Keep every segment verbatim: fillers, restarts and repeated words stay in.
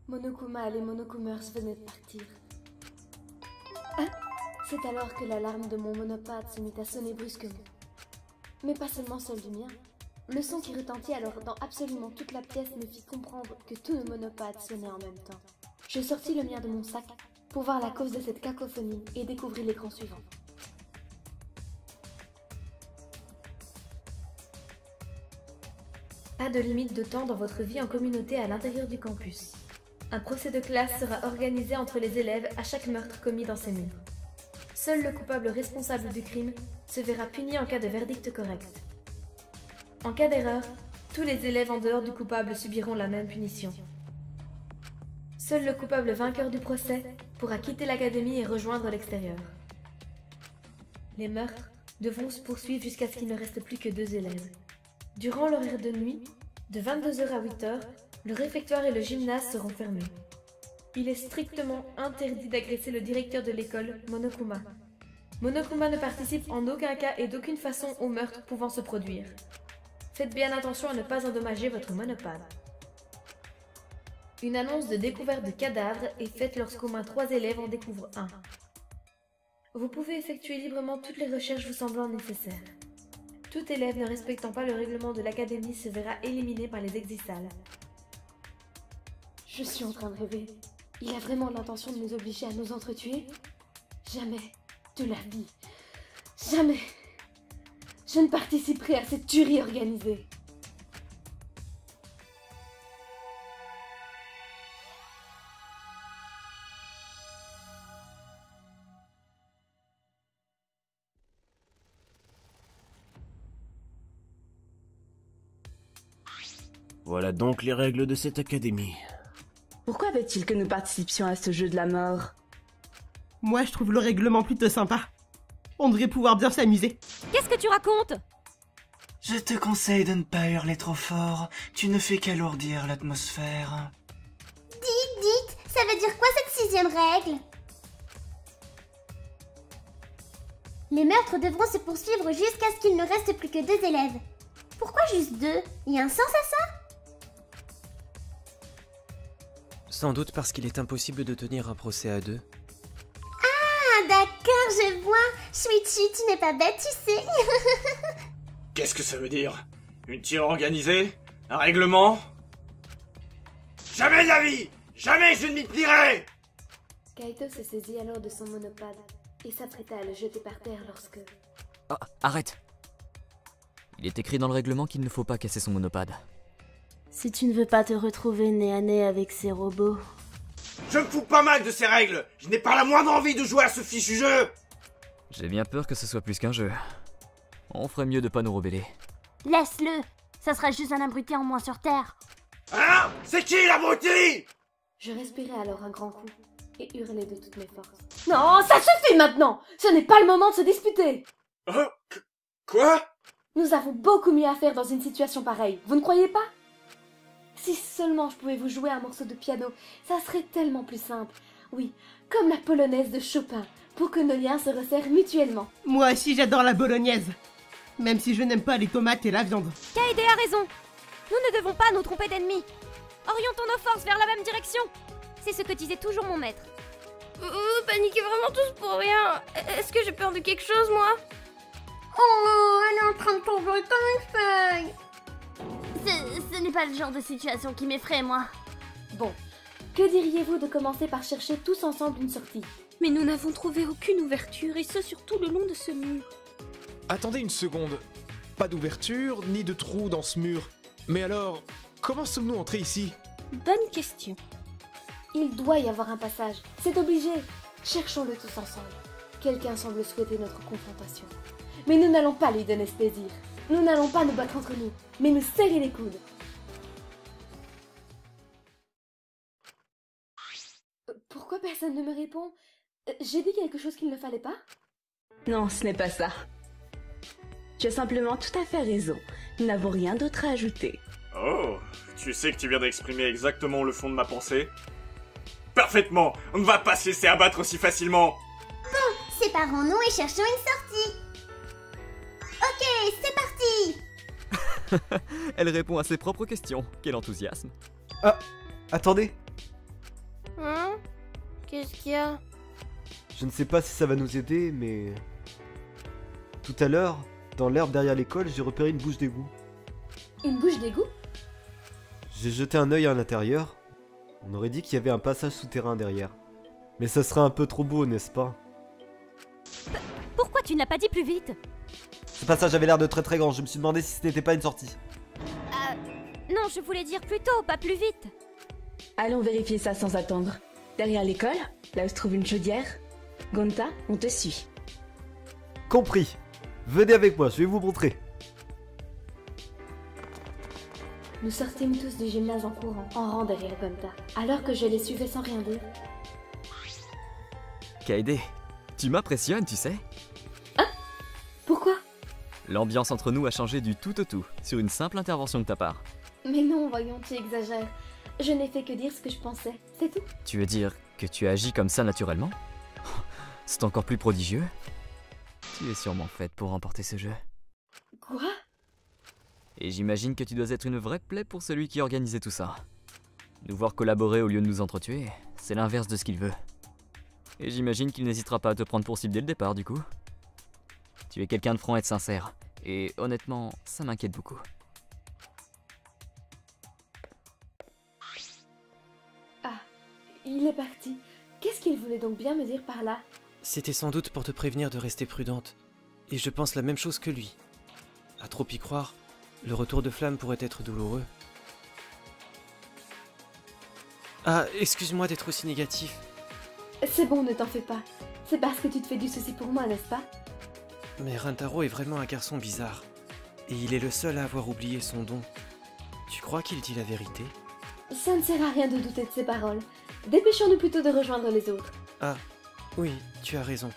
Monokuma et les Monokumers venaient de partir. Ah, c'est alors que l'alarme de mon monopathe se mit à sonner brusquement. Mais pas seulement celle du mien. Le son qui retentit alors dans absolument toute la pièce me fit comprendre que tous nos monopathes sonnaient en même temps. Je sortis le mien de mon sac pour voir la cause de cette cacophonie et découvrir l'écran suivant. Pas de limite de temps dans votre vie en communauté à l'intérieur du campus. Un procès de classe sera organisé entre les élèves à chaque meurtre commis dans ces murs. Seul le coupable responsable du crime se verra puni en cas de verdict correct. En cas d'erreur, tous les élèves en dehors du coupable subiront la même punition. Seul le coupable vainqueur du procès pourra quitter l'académie et rejoindre l'extérieur. Les meurtres devront se poursuivre jusqu'à ce qu'il ne reste plus que deux élèves. Durant l'horaire de nuit, de vingt-deux heures à huit heures, le réfectoire et le gymnase seront fermés. Il est strictement interdit d'agresser le directeur de l'école, Monokuma. Monokuma ne participe en aucun cas et d'aucune façon aux meurtres pouvant se produire. Faites bien attention à ne pas endommager votre monopathe. Une annonce de découverte de cadavres est faite lorsqu'au moins trois élèves en découvrent un. Vous pouvez effectuer librement toutes les recherches vous semblant nécessaires. Tout élève ne respectant pas le règlement de l'académie se verra éliminé par les exisales. Je suis en train de rêver. Il a vraiment l'intention de nous obliger à nous entretuer? Jamais de la vie. Jamais. Je ne participerai à cette tuerie organisée. Voilà donc les règles de cette académie. Pourquoi veut-il que nous participions à ce jeu de la mort? Moi, je trouve le règlement plutôt sympa. On devrait pouvoir bien s'amuser. Qu'est-ce que tu racontes? Je te conseille de ne pas hurler trop fort. Tu ne fais qu'alourdir l'atmosphère. Dites, dites, ça veut dire quoi cette sixième règle? Les meurtres devront se poursuivre jusqu'à ce qu'il ne reste plus que deux élèves. Pourquoi juste deux? Il y a un sens à ça? Sans doute parce qu'il est impossible de tenir un procès à deux. Ah, d'accord, je vois. Shuichi, tu n'es pas bête, tu sais. Qu'est-ce que ça veut dire? Une tire organisée? Un règlement? Jamais de la vie! Jamais je ne m'y plierai! Kaito se saisit alors de son monopathe et s'apprêta à le jeter par terre lorsque... Ah, arrête! Il est écrit dans le règlement qu'il ne faut pas casser son monopathe. Si tu ne veux pas te retrouver nez à nez avec ces robots... Je me fous pas mal de ces règles! Je n'ai pas la moindre envie de jouer à ce fichu jeu! J'ai bien peur que ce soit plus qu'un jeu. On ferait mieux de pas nous rebeller. Laisse-le! Ça sera juste un abruti en moins sur Terre. Hein? C'est qui l'abruti? Je respirai alors un grand coup et hurlai de toutes mes forces. Non, ça suffit maintenant! Ce n'est pas le moment de se disputer! Oh, quoi? Nous avons beaucoup mieux à faire dans une situation pareille, vous ne croyez pas? Si seulement je pouvais vous jouer un morceau de piano, ça serait tellement plus simple. Oui, comme la polonaise de Chopin, pour que nos liens se resserrent mutuellement. Moi aussi j'adore la bolognaise, même si je n'aime pas les tomates et la viande. Kaede a raison. Nous ne devons pas nous tromper d'ennemis. Orientons nos forces vers la même direction. C'est ce que disait toujours mon maître. Vous paniquez vraiment tous pour rien. Est-ce que j'ai peur de quelque chose, moi? Oh, elle est en train de tomber comme une feuille. Ce, ce n'est pas le genre de situation qui m'effraie, moi. Bon, que diriez-vous de commencer par chercher tous ensemble une sortie? Mais nous n'avons trouvé aucune ouverture, et ce sur tout le long de ce mur. Attendez une seconde. Pas d'ouverture, ni de trou dans ce mur. Mais alors, comment sommes-nous entrés ici? Bonne question. Il doit y avoir un passage, c'est obligé. Cherchons-le tous ensemble. Quelqu'un semble souhaiter notre confrontation. Mais nous n'allons pas lui donner ce plaisir. Nous n'allons pas nous battre entre nous, mais nous serrer les coudes. Pourquoi personne ne me répond? J'ai dit quelque chose qu'il ne fallait pas? Non, ce n'est pas ça. Tu as simplement tout à fait raison. Nous n'avons rien d'autre à ajouter. Oh, tu sais que tu viens d'exprimer exactement le fond de ma pensée? Parfaitement, on ne va pas se laisser abattre aussi facilement. Bon, séparons-nous et cherchons une sortie. Ok, c'est parti. Elle répond à ses propres questions. Quel enthousiasme. Ah, attendez. Hein? Qu'est-ce qu'il y a? Je ne sais pas si ça va nous aider, mais... Tout à l'heure, dans l'herbe derrière l'école, j'ai repéré une bouche d'égout. Une bouche d'égout? J'ai jeté un œil à l'intérieur. On aurait dit qu'il y avait un passage souterrain derrière. Mais ça serait un peu trop beau, n'est-ce pas? P Pourquoi tu ne l'as pas dit plus vite? Ce passage avait l'air de très très grand, je me suis demandé si ce n'était pas une sortie. Euh... Non, je voulais dire plus tôt, pas plus vite. Allons vérifier ça sans attendre. Derrière l'école, là où se trouve une chaudière. Gonta, on te suit. Compris. Venez avec moi, je vais vous montrer. Nous sortîmes tous du gymnase en courant, en rang derrière Gonta, alors que je les suivais sans rien dire. Kaede, tu m'impressionnes, tu sais. Hein? Pourquoi? L'ambiance entre nous a changé du tout au tout, sur une simple intervention de ta part. Mais non, voyons, tu exagères. Je n'ai fait que dire ce que je pensais, c'est tout. Tu veux dire que tu agis comme ça naturellement? C'est encore plus prodigieux. Tu es sûrement faite pour remporter ce jeu. Quoi? Et j'imagine que tu dois être une vraie plaie pour celui qui organisait tout ça. Nous voir collaborer au lieu de nous entretuer, c'est l'inverse de ce qu'il veut. Et j'imagine qu'il n'hésitera pas à te prendre pour cible dès le départ, du coup. Tu es quelqu'un de franc et de sincère, et honnêtement, ça m'inquiète beaucoup. Ah, il est parti. Qu'est-ce qu'il voulait donc bien me dire par là? C'était sans doute pour te prévenir de rester prudente. Et je pense la même chose que lui. À trop y croire, le retour de flamme pourrait être douloureux. Ah, excuse-moi d'être aussi négatif. C'est bon, ne t'en fais pas. C'est parce que tu te fais du souci pour moi, n'est-ce pas? Mais Rintaro est vraiment un garçon bizarre. Et il est le seul à avoir oublié son don. Tu crois qu'il dit la vérité? Ça ne sert à rien de douter de ses paroles. Dépêchons-nous plutôt de rejoindre les autres. Ah, oui, tu as raison.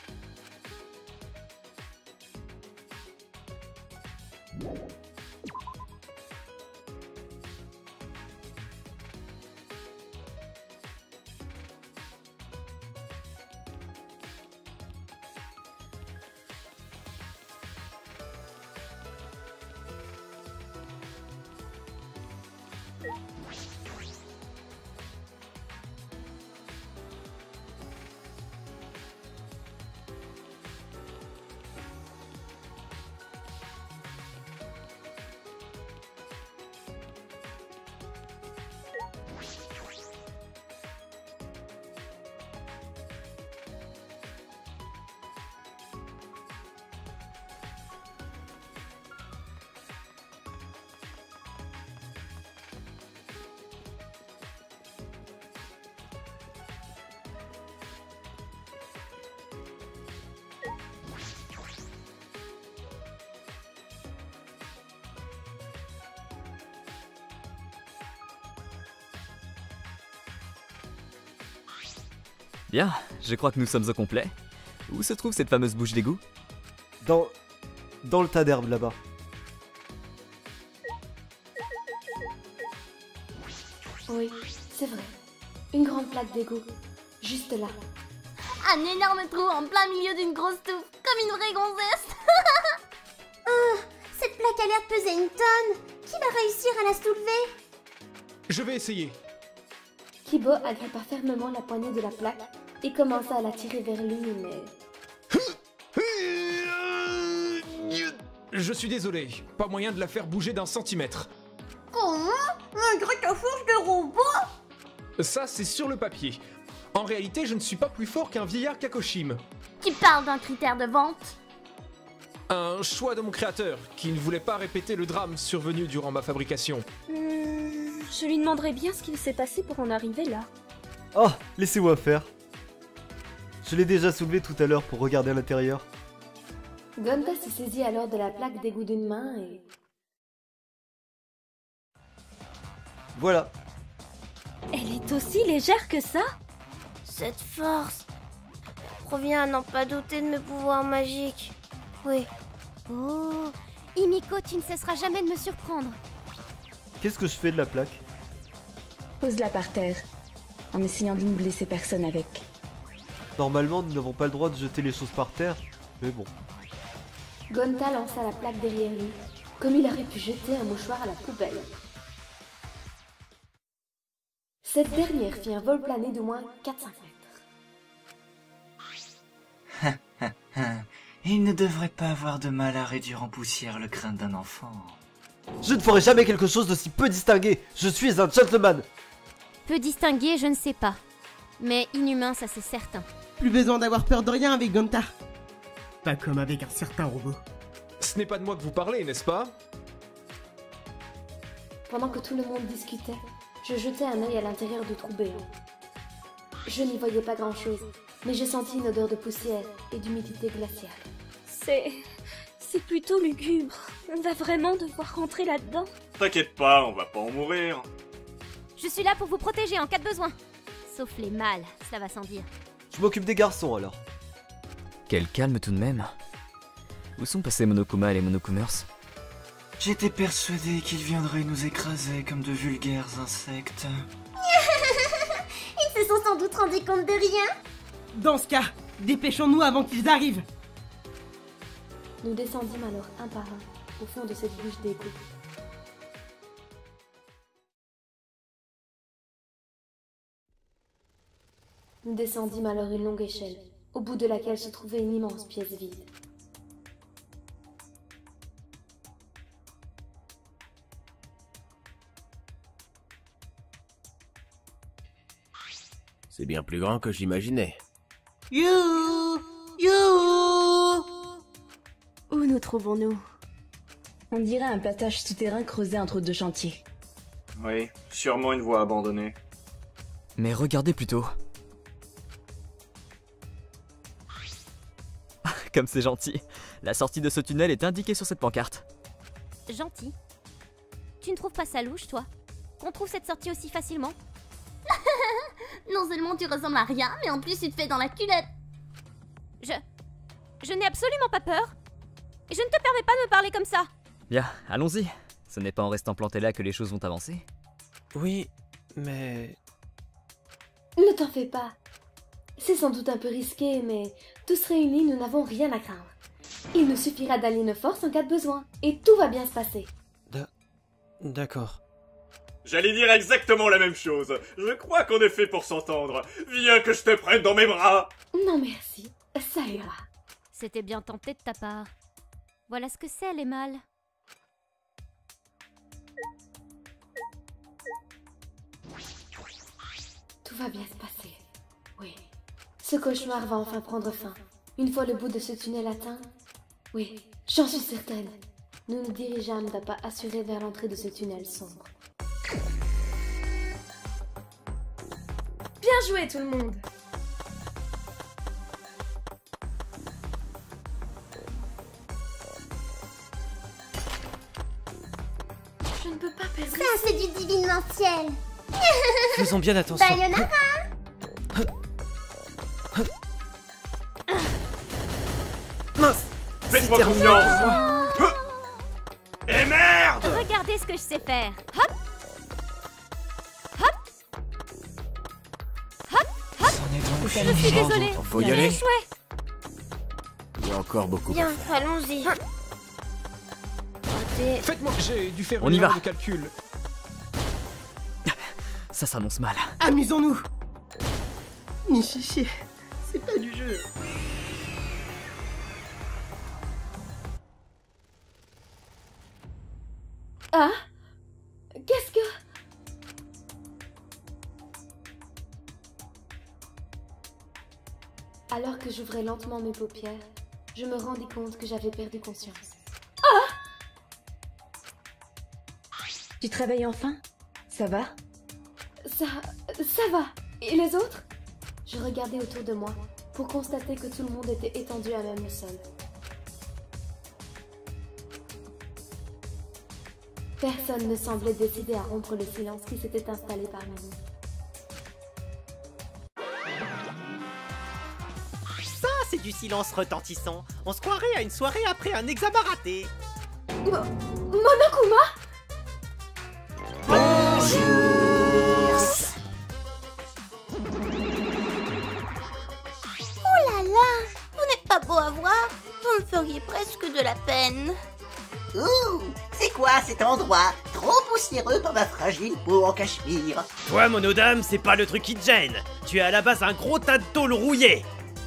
Bien, je crois que nous sommes au complet. Où se trouve cette fameuse bouche d'égout? Dans... dans le tas d'herbe là-bas. Oui, c'est vrai. Une grande plaque d'égout. Juste là. Un énorme trou en plein milieu d'une grosse touffe, comme une vraie gonzesse. Oh, cette plaque a l'air de peser une tonne. Qui va réussir à la soulever? Je vais essayer. Kibo agrippa fermement la poignée de la plaque et commença à la tirer vers lui, mais... Je suis désolé, pas moyen de la faire bouger d'un centimètre. Comment? Malgré ta force de robot? Ça, c'est sur le papier. En réalité, je ne suis pas plus fort qu'un vieillard Kakoshim. Tu parles d'un critère de vente? Un choix de mon créateur, qui ne voulait pas répéter le drame survenu durant ma fabrication. Hmm, je lui demanderai bien ce qu'il s'est passé pour en arriver là. Oh, laissez-moi faire. Je l'ai déjà soulevé tout à l'heure pour regarder à l'intérieur. Gonta se saisit alors de la plaque d'égout d'une main et... Voilà. Elle est aussi légère que ça? Cette force provient à n'en pas douter de mes pouvoirs magiques. Oui. Oh, Himiko, tu ne cesseras jamais de me surprendre. Qu'est-ce que je fais de la plaque? Pose-la par terre, en essayant de ne blesser personne avec. Normalement, nous n'avons pas le droit de jeter les choses par terre, mais bon. Gonta lança la plaque derrière lui, comme il aurait pu jeter un mouchoir à la poubelle. Cette dernière fit un vol plané d'au moins quatre à cinq mètres. Il ne devrait pas avoir de mal à réduire en poussière le crâne d'un enfant. Je ne ferai jamais quelque chose d'aussi peu distingué. Je suis un gentleman. Peu distingué, je ne sais pas. Mais inhumain, ça c'est certain. Plus besoin d'avoir peur de rien avec Gonta. Pas comme avec un certain robot. Ce n'est pas de moi que vous parlez, n'est-ce pas? Pendant que tout le monde discutait, je jetai un œil à l'intérieur du trou béant. Je n'y voyais pas grand-chose, mais j'ai senti une odeur de poussière et d'humidité glaciale. C'est... c'est plutôt lugubre. On va vraiment devoir rentrer là-dedans. T'inquiète pas, on va pas en mourir. Je suis là pour vous protéger en cas de besoin. Sauf les mâles, ça va sans dire. Je m'occupe des garçons alors. Quel calme tout de même. Où sont passés Monokuma et les Monokumers? J'étais persuadé qu'ils viendraient nous écraser comme de vulgaires insectes. Ils se sont sans doute rendus compte de rien. Dans ce cas, dépêchons-nous avant qu'ils arrivent. Nous descendîmes alors un par un au fond de cette bouche d'égout. Nous descendîmes alors une longue échelle, au bout de laquelle se trouvait une immense pièce vide. C'est bien plus grand que j'imaginais. You You Où nous trouvons-nous? On dirait un passage souterrain creusé entre deux chantiers. Oui, sûrement une voie abandonnée. Mais regardez plutôt. Comme c'est gentil. La sortie de ce tunnel est indiquée sur cette pancarte. Gentil. Tu ne trouves pas ça louche, toi? Qu'on trouve cette sortie aussi facilement? Non seulement tu ressembles à rien, mais en plus tu te fais dans la culotte. Je... Je n'ai absolument pas peur. Et je ne te permets pas de me parler comme ça. Bien, allons-y. Ce n'est pas en restant planté là que les choses vont avancer. Oui, mais... Ne t'en fais pas. C'est sans doute un peu risqué, mais tous réunis, nous n'avons rien à craindre. Il nous suffira d'allier nos forces en cas de besoin, et tout va bien se passer. D'accord. J'allais dire exactement la même chose. Je crois qu'on est fait pour s'entendre. Viens que je te prenne dans mes bras. Non merci, ça ira. C'était bien tenté de ta part. Voilà ce que c'est, les mâles. Tout va bien se passer. Oui. Ce cauchemar va enfin prendre fin. Une fois le bout de ce tunnel atteint. Oui, j'en suis certaine. Nous nous dirigeâmes d'un pas assuré vers l'entrée de ce tunnel sombre. Bien joué tout le monde! Je ne peux pas perdre. Ça, c'est du divinentiel. Faisons bien attention. Bayonara. Mince! Faites-moi confiance! Et merde! Regardez ce que je sais faire. Hop! Hop! Hop! Hop! Je suis désolée. Faut y aller. Échoué. Il y a encore beaucoup Bien, à faire. allons-y. Faites-moi, j'ai dû faire On une y erreur va. de calcul. Ça s'annonce mal. Amusons-nous. Ni chichi, c'est pas du jeu. Ah? Qu'est-ce que... Alors que j'ouvrais lentement mes paupières, je me rendis compte que j'avais perdu conscience. Ah! Tu te réveilles enfin? Ça va? Ça... ça va. Et les autres? Je regardais autour de moi pour constater que tout le monde était étendu à même le sol. Personne ne semblait décidé à rompre le silence qui s'était installé parmi nous. Ça, c'est du silence retentissant. On se croirait à une soirée après un examen raté. Mo Monokuma? Bonjour. Oh là là, vous n'êtes pas beau à voir. Vous me feriez presque de la peine. Ouh, c'est quoi cet endroit? Trop poussiéreux par ma fragile peau en cachemire. Toi, monodame, c'est pas le truc qui te gêne. Tu es à la base un gros tas de tôle rouillé.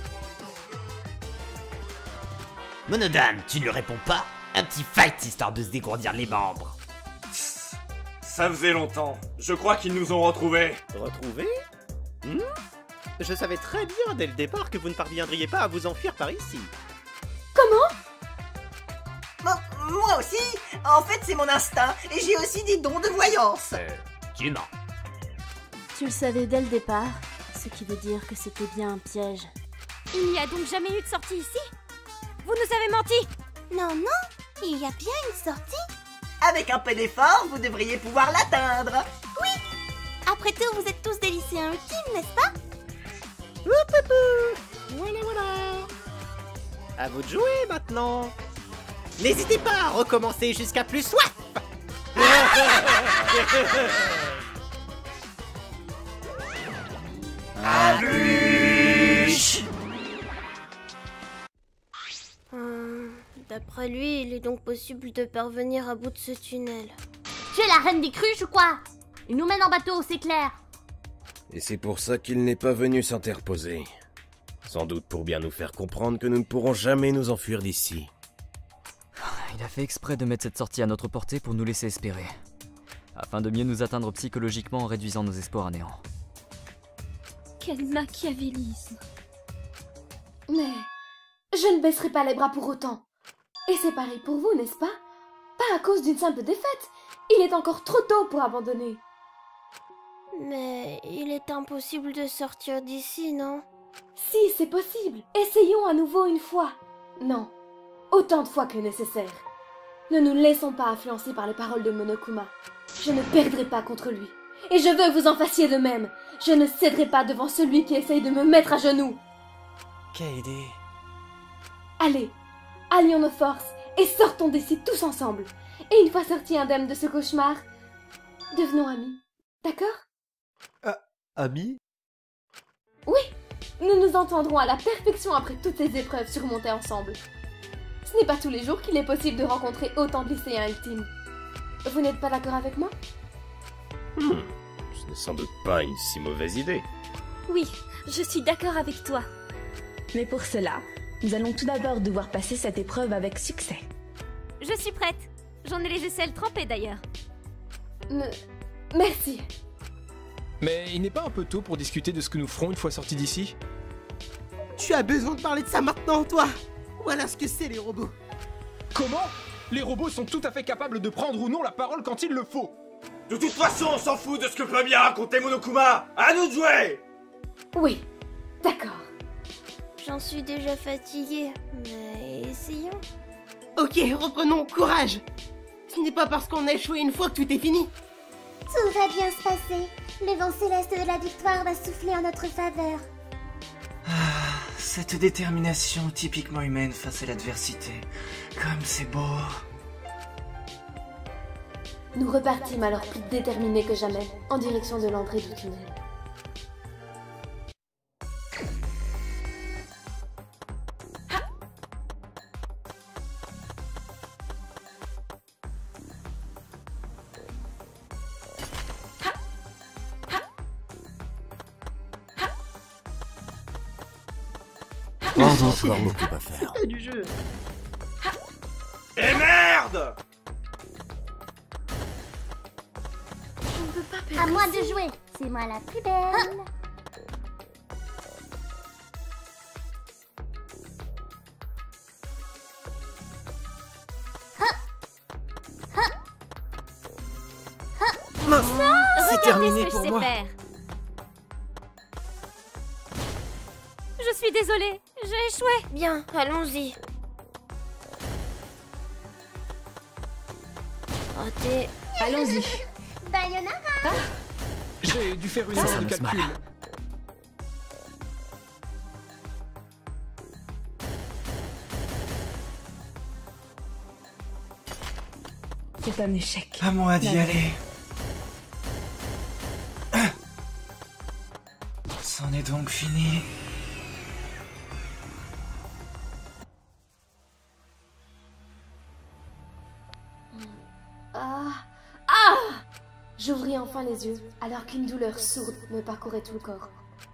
Monodame, tu ne réponds pas? Un petit fight histoire de se dégourdir les membres. Ça faisait longtemps. Je crois qu'ils nous ont retrouvés. Retrouvés? hmm Je savais très bien dès le départ que vous ne parviendriez pas à vous enfuir par ici. Comment? Bon, moi aussi. En fait, c'est mon instinct. Et j'ai aussi des dons de voyance. Euh, tu mens. Tu le savais dès le départ, ce qui veut dire que c'était bien un piège. Il n'y a donc jamais eu de sortie ici? Vous nous avez menti! Non, non, il y a bien une sortie. Avec un peu d'effort, vous devriez pouvoir l'atteindre. Oui. Après tout, vous êtes tous des lycéens ultimes, n'est-ce pas? Voilà, voilà. À vous de jouer maintenant. N'hésitez pas à recommencer jusqu'à plus soif. Abuche. Hum, D'après lui, il est donc possible de parvenir à bout de ce tunnel. Tu es la reine des cruches ou quoi? Il nous mène en bateau, c'est clair. Et c'est pour ça qu'il n'est pas venu s'interposer. Sans doute pour bien nous faire comprendre que nous ne pourrons jamais nous enfuir d'ici. Il a fait exprès de mettre cette sortie à notre portée pour nous laisser espérer. Afin de mieux nous atteindre psychologiquement en réduisant nos espoirs à néant. Quel machiavélisme. Mais je ne baisserai pas les bras pour autant. Et c'est pareil pour vous, n'est-ce pas? Pas à cause d'une simple défaite. Il est encore trop tôt pour abandonner. Mais il est impossible de sortir d'ici, non? Si, c'est possible. Essayons à nouveau une fois. Non, autant de fois que nécessaire. Ne nous laissons pas influencer par les paroles de Monokuma. Je ne perdrai pas contre lui. Et je veux que vous en fassiez de même. Je ne céderai pas devant celui qui essaye de me mettre à genoux. Kaede. Allez, allions nos forces et sortons d'ici tous ensemble. Et une fois sortis indemnes de ce cauchemar, devenons amis. D'accord? Ah, amis? Oui, nous nous entendrons à la perfection après toutes ces épreuves surmontées ensemble. Ce n'est pas tous les jours qu'il est possible de rencontrer autant de lycéens ultimes. Vous n'êtes pas d'accord avec moi? Hmm, ce n'est sans doute pas une si mauvaise idée. Oui, je suis d'accord avec toi. Mais pour cela, nous allons tout d'abord devoir passer cette épreuve avec succès. Je suis prête. J'en ai les aisselles trempées d'ailleurs. Me... Merci. Mais il n'est pas un peu tôt pour discuter de ce que nous ferons une fois sortis d'ici? Tu as besoin de parler de ça maintenant, toi? Voilà ce que c'est, les robots. Comment? Les robots sont tout à fait capables de prendre ou non la parole quand il le faut. De toute façon, on s'en fout de ce que peut bien raconter Monokuma. À nous de jouer. Oui, d'accord. J'en suis déjà fatiguée, mais essayons. Ok, reprenons, courage. Ce n'est pas parce qu'on a échoué une fois que tout est fini. Tout va bien se passer. Le vent céleste de la victoire va souffler en notre faveur. Ah, cette détermination typiquement humaine face à l'adversité. Comme c'est beau. Nous repartîmes alors plus déterminés que jamais, en direction de l'entrée du tunnel. Oh, encore beaucoup à faire. C'est du jeu. Et merde! On ne peut pas perdre. À moi de jouer. C'est moi la plus belle. Mince, c'est Regardez terminé ce que pour je sais moi. faire. Je suis désolée, j'ai échoué. Bien, allons-y. Raté. Allons-y. Bayonara. J'ai dû faire une Ça erreur de s'annonce calcul. mal. C'est un échec. À moi d'y Non. aller. C'en est donc fini. Ah, ah, enfin les yeux, alors qu'une douleur sourde me parcourait tout le corps.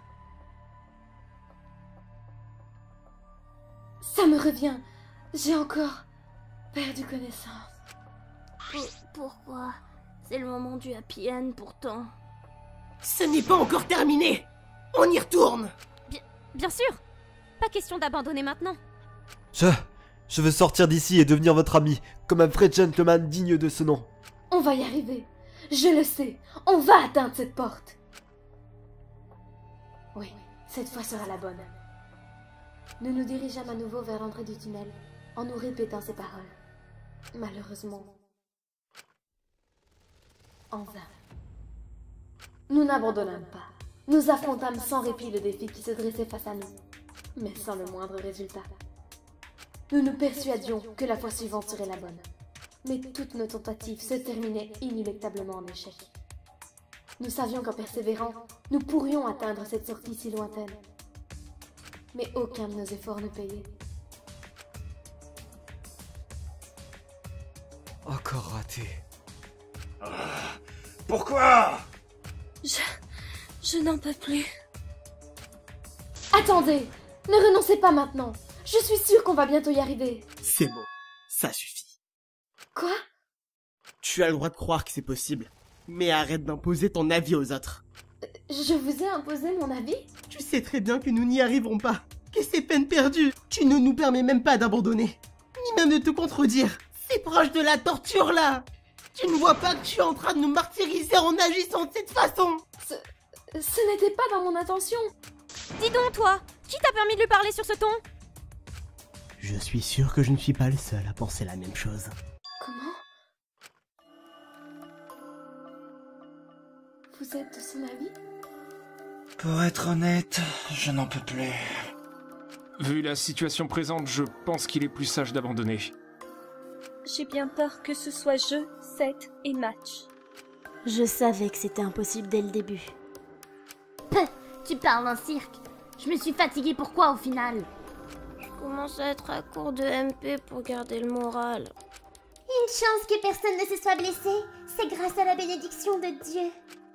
Ça me revient. J'ai encore perdu connaissance. Pour- pourquoi? C'est le moment du happy end pourtant. Ce n'est pas encore terminé. On y retourne. Bien, bien sûr. Pas question d'abandonner maintenant. Je... Je veux sortir d'ici et devenir votre ami, comme un vrai gentleman digne de ce nom. On va y arriver. Je le sais. On va atteindre cette porte. Oui, cette fois sera la bonne. Nous nous dirigeâmes à nouveau vers l'entrée du tunnel, en nous répétant ces paroles. Malheureusement, en vain. Nous n'abandonnâmes pas. Nous affrontâmes sans répit le défi qui se dressait face à nous, mais sans le moindre résultat. Nous nous persuadions que la fois suivante serait la bonne, mais toutes nos tentatives se terminaient inéluctablement en échec. Nous savions qu'en persévérant, nous pourrions atteindre cette sortie si lointaine. Mais aucun de nos efforts ne payait. Encore raté. Pourquoi? Je... Je n'en peux plus. Attendez! Ne renoncez pas maintenant! Je suis sûre qu'on va bientôt y arriver. C'est bon, ça suffit. Quoi? Tu as le droit de croire que c'est possible, mais arrête d'imposer ton avis aux autres. Je vous ai imposé mon avis? Tu sais très bien que nous n'y arriverons pas, que c'est peine perdue. Tu ne nous permets même pas d'abandonner, ni même de te contredire. C'est proche de la torture là. Tu ne vois pas que tu es en train de nous martyriser en agissant de cette façon? Ce, ce n'était pas dans mon intention. Dis donc toi, qui t'a permis de lui parler sur ce ton? Je suis sûr que je ne suis pas le seul à penser la même chose. Comment? Vous êtes de son avis? Pour être honnête, je n'en peux plus. Vu la situation présente, je pense qu'il est plus sage d'abandonner. J'ai bien peur que ce soit jeu, set et match. Je savais que c'était impossible dès le début. Peuh, tu parles d'un cirque. Je me suis fatiguée pourquoi au final? Je commence à être à court de M P pour garder le moral. Une chance que personne ne se soit blessé. C'est grâce à la bénédiction de Dieu.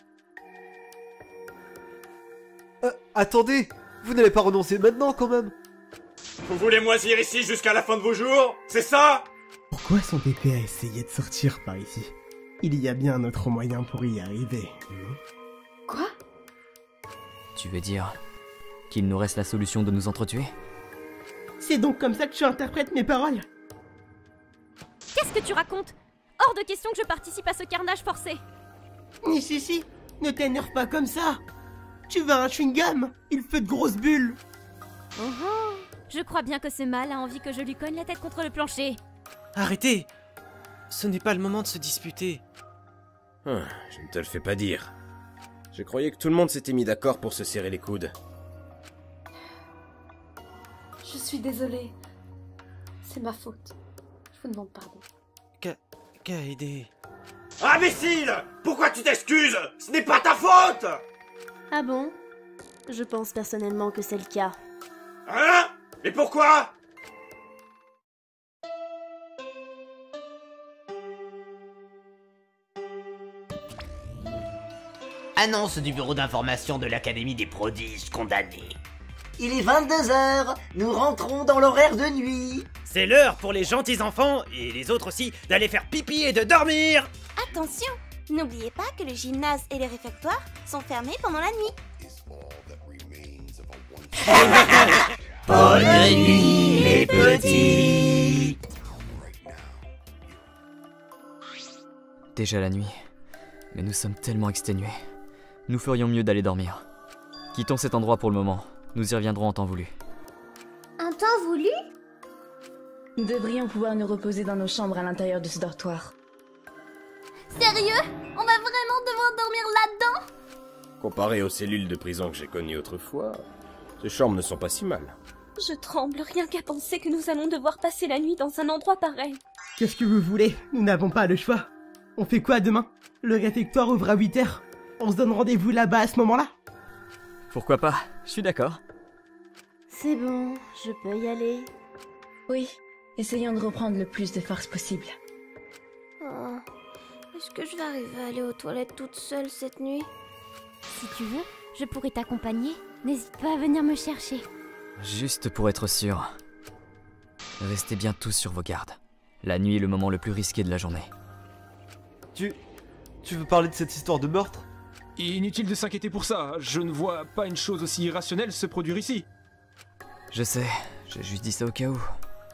Euh, attendez! Vous n'allez pas renoncer maintenant quand même? Vous voulez moisir ici jusqu'à la fin de vos jours? C'est ça? Pourquoi s'entêter à essayer de sortir par ici? Il y a bien un autre moyen pour y arriver. Non? Quoi? Tu veux dire qu'il nous reste la solution de nous entretuer? C'est donc comme ça que tu interprètes mes paroles? Qu'est-ce que tu racontes? Hors de question que je participe à ce carnage forcé. Ni si si, ne t'énerve pas comme ça. Tu veux un chewing-gum? Il fait de grosses bulles. Oh oh. Je crois bien que ce mâle a envie que je lui cogne la tête contre le plancher. Arrêtez! Ce n'est pas le moment de se disputer. Ah, je ne te le fais pas dire. Je croyais que tout le monde s'était mis d'accord pour se serrer les coudes. Je suis désolée. C'est ma faute. Je vous demande pardon. Ka... Kaede... Imbécile! Pourquoi tu t'excuses? Ce n'est pas ta faute! Ah bon? Je pense personnellement que c'est le cas. Hein? Et pourquoi? Annonce du bureau d'information de l'Académie des prodiges condamnés. Il est vingt-deux heures, nous rentrons dans l'horaire de nuit. C'est l'heure pour les gentils enfants, et les autres aussi, d'aller faire pipi et de dormir. Attention, n'oubliez pas que le gymnase et les réfectoires sont fermés pendant la nuit. Bonne nuit les petits. Déjà la nuit, mais nous sommes tellement exténués. Nous ferions mieux d'aller dormir. Quittons cet endroit pour le moment. Nous y reviendrons en temps voulu. Un temps voulu? Nous devrions pouvoir nous reposer dans nos chambres à l'intérieur de ce dortoir. Sérieux? On va vraiment devoir dormir là-dedans? Comparé aux cellules de prison que j'ai connues autrefois, ces chambres ne sont pas si mal. Je tremble rien qu'à penser que nous allons devoir passer la nuit dans un endroit pareil. Qu'est-ce que vous voulez? Nous n'avons pas le choix. On fait quoi demain? Le réfectoire ouvre à huit heures. On se donne rendez-vous là-bas à ce moment-là? Pourquoi pas? Je suis d'accord. C'est bon, je peux y aller. Oui, essayons de reprendre le plus de force possible. Oh, Est-ce que je vais arriver à aller aux toilettes toute seule cette nuit? Si tu veux, je pourrais t'accompagner. N'hésite pas à venir me chercher. Juste pour être sûr. Restez bien tous sur vos gardes. La nuit est le moment le plus risqué de la journée. Tu... Tu veux parler de cette histoire de meurtre? Inutile de s'inquiéter pour ça, je ne vois pas une chose aussi irrationnelle se produire ici. Je sais, j'ai juste dit ça au cas où.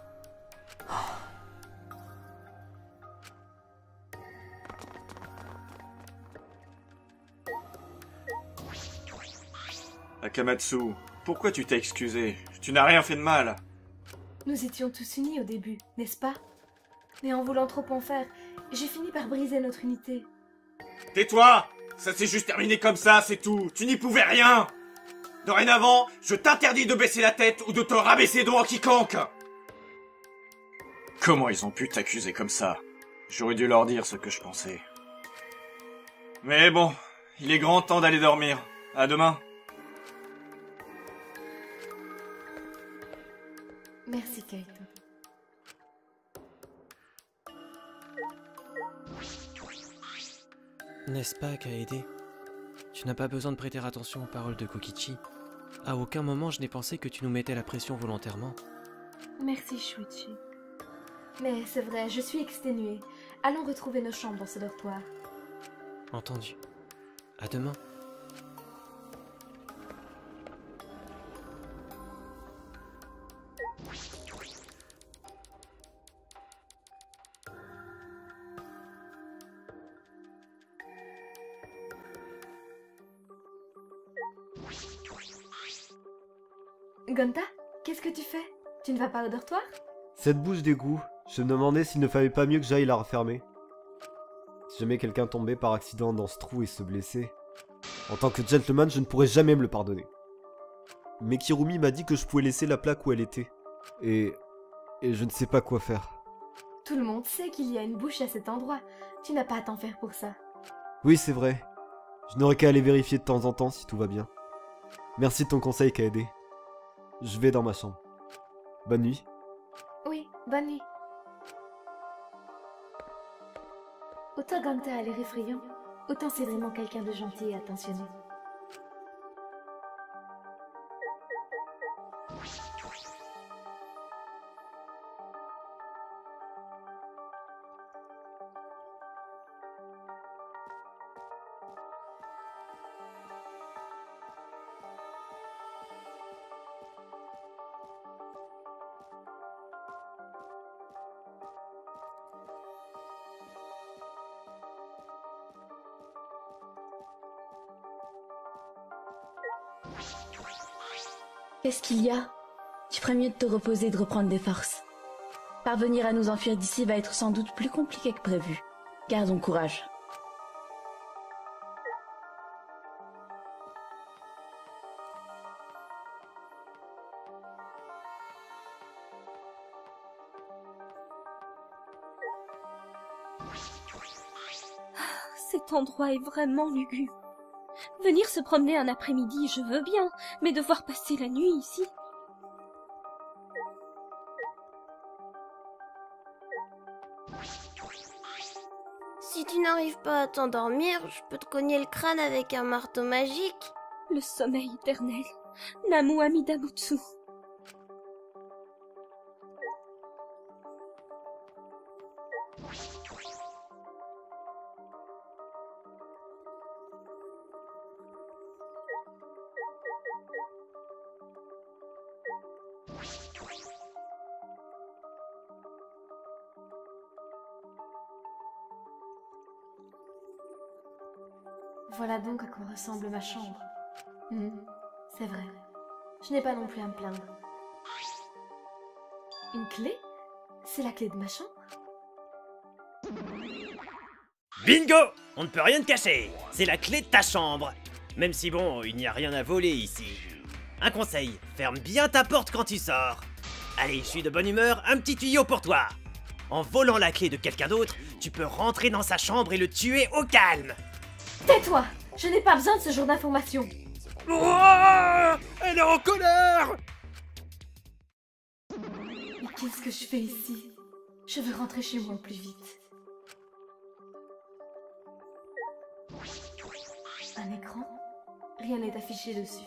Akamatsu, pourquoi tu t'es excusé? Tu n'as rien fait de mal. Nous étions tous unis au début, n'est-ce pas? Mais en voulant trop en faire, j'ai fini par briser notre unité. Tais-toi! Ça s'est juste terminé comme ça, c'est tout. Tu n'y pouvais rien. Dorénavant, je t'interdis de baisser la tête ou de te rabaisser devant quiconque. Comment ils ont pu t'accuser comme ça? J'aurais dû leur dire ce que je pensais. Mais bon, il est grand temps d'aller dormir. À demain. Merci, Kaito. N'est-ce pas, Kaede? Tu n'as pas besoin de prêter attention aux paroles de Kokichi. À aucun moment je n'ai pensé que tu nous mettais la pression volontairement. Merci, Shuichi. Mais c'est vrai, je suis exténuée. Allons retrouver nos chambres dans ce dortoir. Entendu. À demain. Gonta, qu'est-ce que tu fais? Tu ne vas pas au dortoir? Cette bouche d'égout, je me demandais s'il ne fallait pas mieux que j'aille la refermer. Si jamais quelqu'un tombait par accident dans ce trou et se blessait, en tant que gentleman, je ne pourrais jamais me le pardonner. Mais Kirumi m'a dit que je pouvais laisser la plaque où elle était. Et... et je ne sais pas quoi faire. Tout le monde sait qu'il y a une bouche à cet endroit. Tu n'as pas à t'en faire pour ça. Oui, c'est vrai. Je n'aurais qu'à aller vérifier de temps en temps si tout va bien. Merci de ton conseil, Kaede. Je vais dans ma chambre. Bonne nuit. Oui, bonne nuit. Autant Gonta a l'air effrayant, autant c'est vraiment quelqu'un de gentil et attentionné. Qu'est-ce qu'il y a? Tu ferais mieux de te reposer et de reprendre des forces. Parvenir à nous enfuir d'ici va être sans doute plus compliqué que prévu. Gardons courage. Cet endroit est vraiment lugubre. Venir se promener un après-midi, je veux bien, mais devoir passer la nuit ici... Si tu n'arrives pas à t'endormir, je peux te cogner le crâne avec un marteau magique. Le sommeil éternel. Namu Amida Butsu. Voilà donc à quoi ressemble ma chambre. Mmh, c'est vrai. Je n'ai pas non plus à me plaindre. Une clé? C'est la clé de ma chambre? Bingo! On ne peut rien te cacher. C'est la clé de ta chambre. Même si bon, il n'y a rien à voler ici. Un conseil, ferme bien ta porte quand tu sors. Allez, je suis de bonne humeur, un petit tuyau pour toi. En volant la clé de quelqu'un d'autre, tu peux rentrer dans sa chambre et le tuer au calme. Tais-toi! Je n'ai pas besoin de ce genre d'informations. Oh, elle est en colère! Mais qu'est-ce que je fais ici? Je veux rentrer chez moi au plus vite. Un écran? Rien n'est affiché dessus.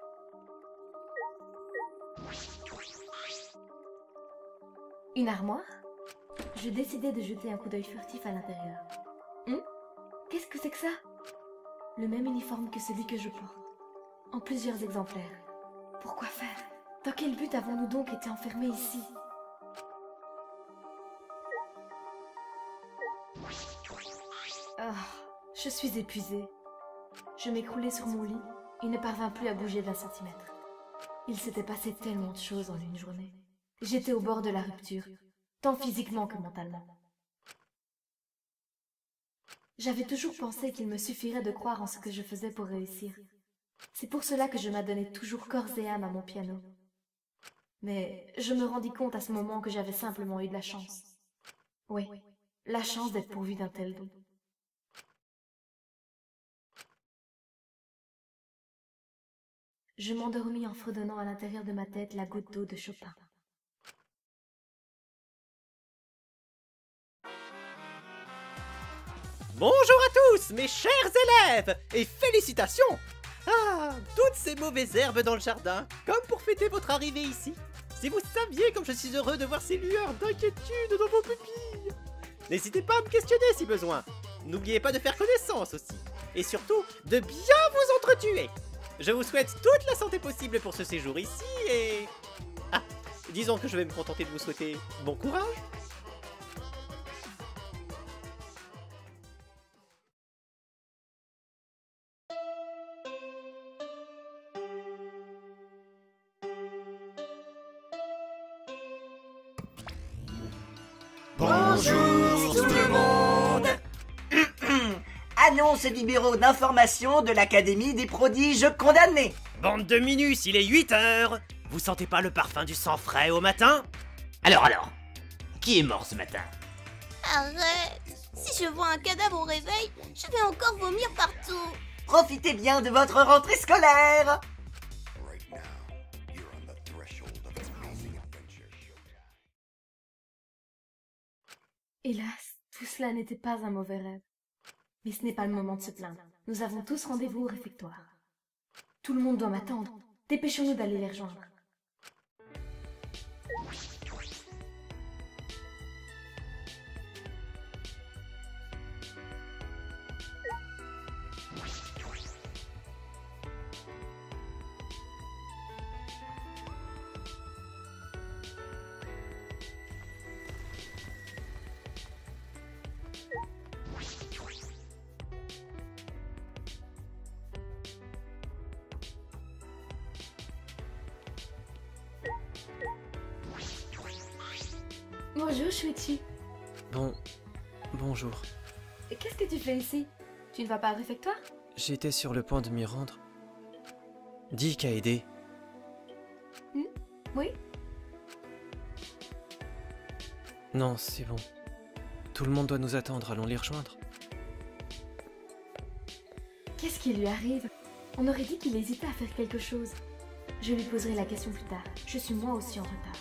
Une armoire? Je décidai de jeter un coup d'œil furtif à l'intérieur. Hum? Qu'est-ce que c'est que ça? Le même uniforme que celui que je porte. En plusieurs exemplaires. Pourquoi faire? Dans quel but avons-nous donc été enfermés ici? Ah, je suis épuisée. Je m'écroulai sur mon lit et ne parvins plus à bouger d'un centimètre. Il s'était passé tellement de choses en une journée. J'étais au bord de la rupture, tant physiquement que mentalement. J'avais toujours pensé qu'il me suffirait de croire en ce que je faisais pour réussir. C'est pour cela que je m'adonnais toujours corps et âme à mon piano. Mais je me rendis compte à ce moment que j'avais simplement eu de la chance. Oui, la chance d'être pourvue d'un tel don. Je m'endormis en fredonnant à l'intérieur de ma tête la goutte d'eau de Chopin. Bonjour à tous, mes chers élèves, et félicitations! Ah, toutes ces mauvaises herbes dans le jardin, comme pour fêter votre arrivée ici. Si vous saviez comme je suis heureux de voir ces lueurs d'inquiétude dans vos pupilles. N'hésitez pas à me questionner si besoin. N'oubliez pas de faire connaissance aussi. Et surtout, de bien vous entretuer. Je vous souhaite toute la santé possible pour ce séjour ici et... Ah, disons que je vais me contenter de vous souhaiter bon courage. Bonjour tout le monde. Annonce du bureau d'information de l'Académie des prodiges condamnés. Bande de minus, il est huit heures. Vous sentez pas le parfum du sang frais au matin? Alors alors, qui est mort ce matin? Arrête! Si je vois un cadavre au réveil, je vais encore vomir partout. Profitez bien de votre rentrée scolaire. Hélas, tout cela n'était pas un mauvais rêve. Mais ce n'est pas le moment de se plaindre. Nous avons tous rendez-vous au réfectoire. Tout le monde doit m'attendre. Dépêchons-nous d'aller les rejoindre. Bonjour, Shuichi. Bon... bonjour. Et qu'est-ce que tu fais ici? Tu ne vas pas au réfectoire? J'étais sur le point de m'y rendre. Dick a aidé. Hmm? Oui? Non, c'est bon. Tout le monde doit nous attendre, allons les rejoindre. Qu'est-ce qui lui arrive? On aurait dit qu'il hésitait à faire quelque chose. Je lui poserai la question plus tard. Je suis moi aussi en retard.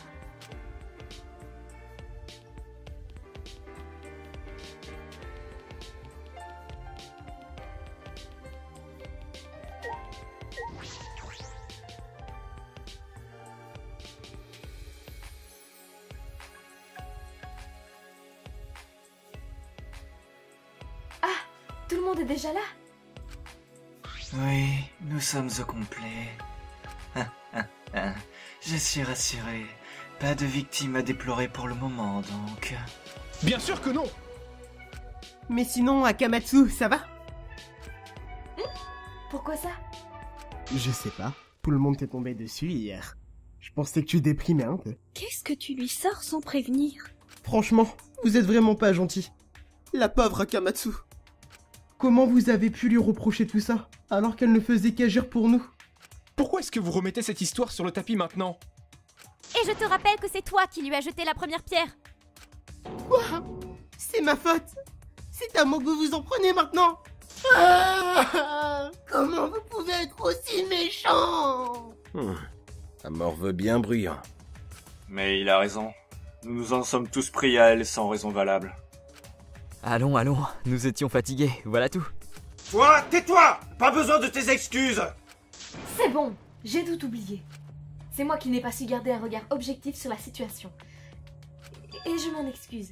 Tout le monde est déjà là? Oui, nous sommes au complet. Ah, ah, ah. Je suis rassuré. Pas de victimes à déplorer pour le moment, donc... Bien sûr que non! Mais sinon, Akamatsu, ça va? Pourquoi ça? Je sais pas. Tout le monde t'est tombé dessus hier. Je pensais que tu déprimais un peu. Qu'est-ce que tu lui sors sans prévenir? Franchement, vous êtes vraiment pas gentil. La pauvre Akamatsu. Comment vous avez pu lui reprocher tout ça, alors qu'elle ne faisait qu'agir pour nous? Pourquoi est-ce que vous remettez cette histoire sur le tapis maintenant? Et je te rappelle que c'est toi qui lui as jeté la première pierre. Quoi? C'est ma faute. C'est à moi que vous vous en prenez maintenant. Ah, comment vous pouvez être aussi méchant? hmm. La mort veut bien bruyant. Mais il a raison. Nous nous en sommes tous pris à elle sans raison valable. Allons, allons, nous étions fatigués, voilà tout. Toi, tais-toi! Pas besoin de tes excuses! C'est bon, j'ai tout oublié. C'est moi qui n'ai pas su garder un regard objectif sur la situation. Et je m'en excuse.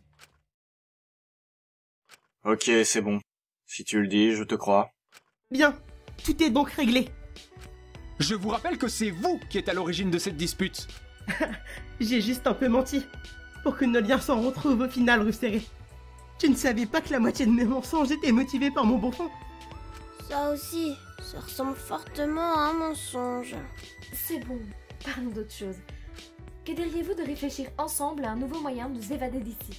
Ok, c'est bon. Si tu le dis, je te crois. Bien, tout est donc réglé. Je vous rappelle que c'est vous qui êtes à l'origine de cette dispute. J'ai juste un peu menti. Pour que nos liens s'en retrouvent au final, rue serrée. Tu ne savais pas que la moitié de mes mensonges étaient motivés par mon bon fond? Ça aussi, ça ressemble fortement à un mensonge. C'est bon, parlons d'autre chose. Que diriez-vous de réfléchir ensemble à un nouveau moyen de nous évader d'ici?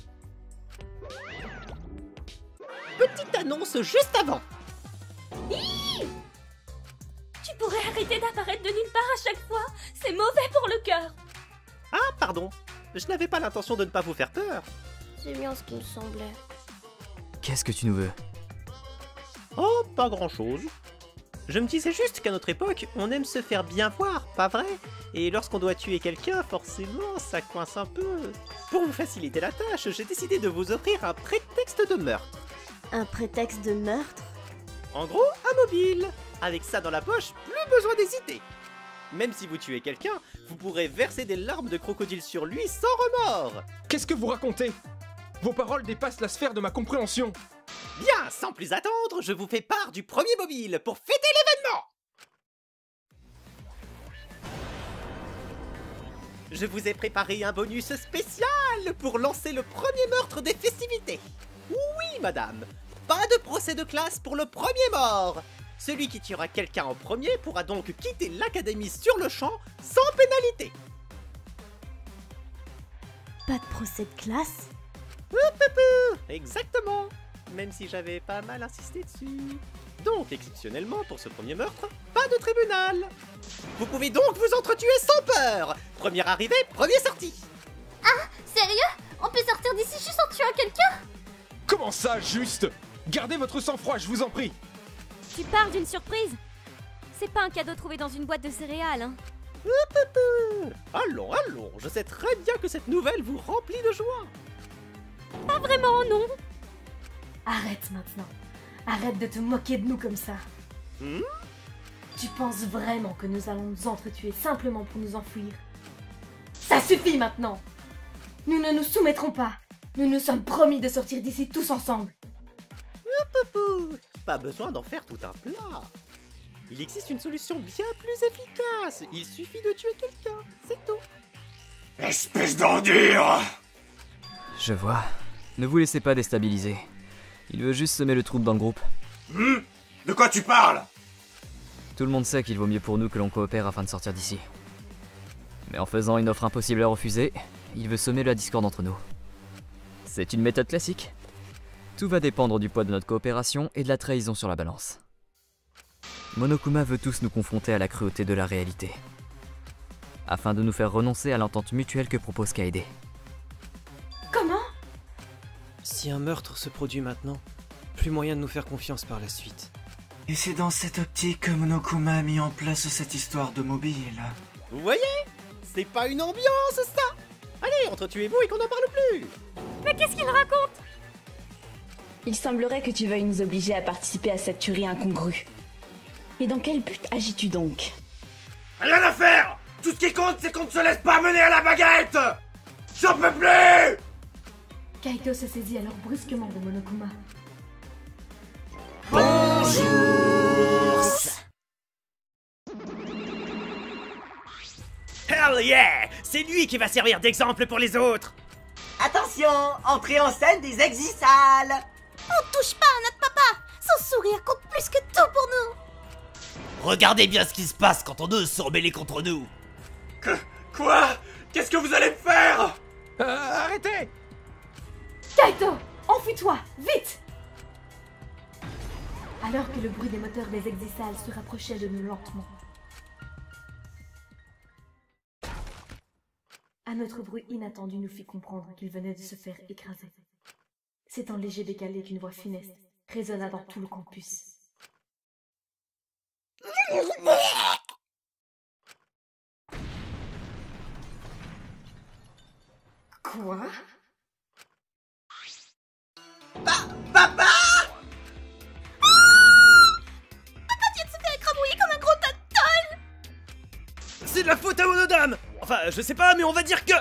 Petite annonce juste avant. Hi Tu pourrais arrêter d'apparaître de nulle part à chaque fois. C'est mauvais pour le cœur. Ah, pardon. Je n'avais pas l'intention de ne pas vous faire peur. C'est bien ce qu'il me semblait. Qu'est-ce que tu nous veux? Oh, pas grand-chose. Je me disais juste qu'à notre époque, on aime se faire bien voir, pas vrai? Et lorsqu'on doit tuer quelqu'un, forcément, ça coince un peu. Pour vous faciliter la tâche, j'ai décidé de vous offrir un prétexte de meurtre. Un prétexte de meurtre? En gros, un mobile. Avec ça dans la poche, plus besoin d'hésiter. Même si vous tuez quelqu'un, vous pourrez verser des larmes de crocodile sur lui sans remords. Qu'est-ce que vous racontez? Vos paroles dépassent la sphère de ma compréhension. Bien, sans plus attendre, je vous fais part du premier mobile pour fêter l'événement. Je vous ai préparé un bonus spécial pour lancer le premier meurtre des festivités. Oui, madame, pas de procès de classe pour le premier mort. Celui qui tuera quelqu'un en premier pourra donc quitter l'académie sur le champ sans pénalité. Pas de procès de classe? Exactement. Même si j'avais pas mal insisté dessus. Donc, exceptionnellement, pour ce premier meurtre, pas de tribunal. Vous pouvez donc vous entretuer sans peur. Première arrivée, première sortie. Ah, sérieux? On peut sortir d'ici juste en tuant quelqu'un? Comment ça, juste? Gardez votre sang-froid, je vous en prie. Tu parles d'une surprise? C'est pas un cadeau trouvé dans une boîte de céréales, hein? Allons, allons, je sais très bien que cette nouvelle vous remplit de joie. Pas vraiment, non. Arrête maintenant. Arrête de te moquer de nous comme ça. Hmm? Tu penses vraiment que nous allons nous entretuer simplement pour nous enfuir? Ça suffit maintenant. Nous ne nous soumettrons pas. Nous nous sommes promis de sortir d'ici tous ensemble. Pas besoin d'en faire tout un plat. Il existe une solution bien plus efficace. Il suffit de tuer quelqu'un, c'est tout. Espèce d'ordure! Je vois. Ne vous laissez pas déstabiliser. Il veut juste semer le trouble dans le groupe. Hmm? De quoi tu parles? Tout le monde sait qu'il vaut mieux pour nous que l'on coopère afin de sortir d'ici. Mais en faisant une offre impossible à refuser, il veut semer la discorde entre nous. C'est une méthode classique. Tout va dépendre du poids de notre coopération et de la trahison sur la balance. Monokuma veut tous nous confronter à la cruauté de la réalité, afin de nous faire renoncer à l'entente mutuelle que propose Kaede. Comment? Si un meurtre se produit maintenant, plus moyen de nous faire confiance par la suite. Et c'est dans cette optique que Monokuma a mis en place cette histoire de mobile. Vous voyez? C'est pas une ambiance, ça! Allez, entretuez-vous et qu'on n'en parle plus! Mais qu'est-ce qu'il raconte? Il semblerait que tu veuilles nous obliger à participer à cette tuerie incongrue. Et dans quel but agis-tu donc? Rien à faire! Tout ce qui compte, c'est qu'on ne se laisse pas mener à la baguette! J'en peux plus! Kaito se saisit alors brusquement de Monokuma. Bonjour! Hell yeah! C'est lui qui va servir d'exemple pour les autres! Attention, entrée en scène des Exisales. On touche pas à notre papa. Son sourire compte plus que tout pour nous. Regardez bien ce qui se passe quand on ose se rebeller contre nous. Que... Quoi? Qu'est-ce que vous allez me faire? Euh, arrêtez! Kaito, enfuis-toi, vite! Alors que le bruit des moteurs des Exisales se rapprochait de nous lentement. Un autre bruit inattendu nous fit comprendre qu'il venait de se faire écraser. C'est en léger décalé qu'une voix funeste résonna dans tout le campus. Quoi? Pa Papa! de la faute à Monodame. Enfin, je sais pas, mais on va dire que...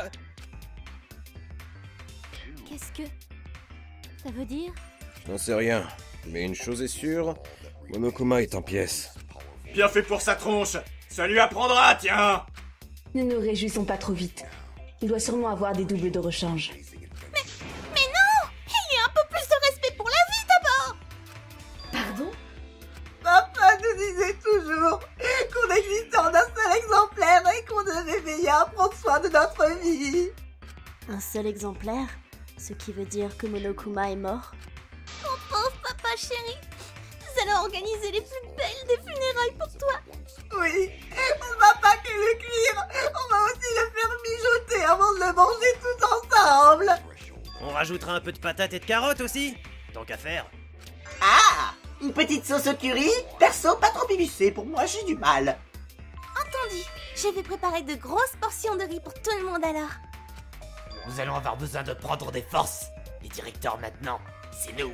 Qu'est-ce que... ça veut dire? Je n'en sais rien, mais une chose est sûre, Monokuma est en pièces. Bien fait pour sa tronche. Ça lui apprendra, tiens. Ne nous réjouissons pas trop vite. Il doit sûrement avoir des doubles de rechange. Mais, mais non! Il y a un peu plus de respect pour la vie d'abord! Pardon? Papa nous disait toujours qu'on existait en un seul exemplaire et qu'on devait veiller à prendre soin de notre vie. Un seul exemplaire? Ce qui veut dire que Monokuma est mort? Oh pauvre papa chéri! Nous allons organiser les plus belles des funérailles pour toi! Oui, on va pas que le cuire, on va aussi le faire mijoter avant de le manger tout ensemble. On rajoutera un peu de patates et de carottes aussi, tant qu'à faire. Ah, une petite sauce au curry? Perso, pas trop épicée, pour moi j'ai du mal. Entendu, je vais préparer de grosses portions de riz pour tout le monde alors. Nous allons avoir besoin de prendre des forces. Les directeurs maintenant, c'est nous.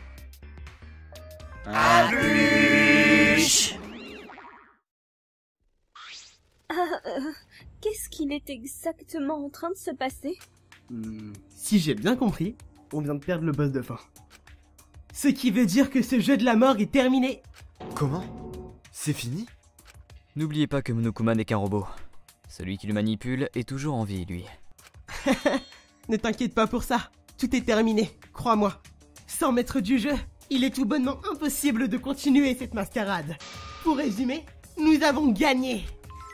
À plus. Ah, euh, qu'est-ce qu'il est exactement en train de se passer? Hmm, si j'ai bien compris, on vient de perdre le boss de fin. Ce qui veut dire que ce jeu de la mort est terminé. Comment? C'est fini? N'oubliez pas que Monokuma n'est qu'un robot. Celui qui le manipule est toujours en vie, lui. Ne t'inquiète pas pour ça, tout est terminé, crois-moi. Sans maître du jeu, il est tout bonnement impossible de continuer cette mascarade. Pour résumer, nous avons gagné.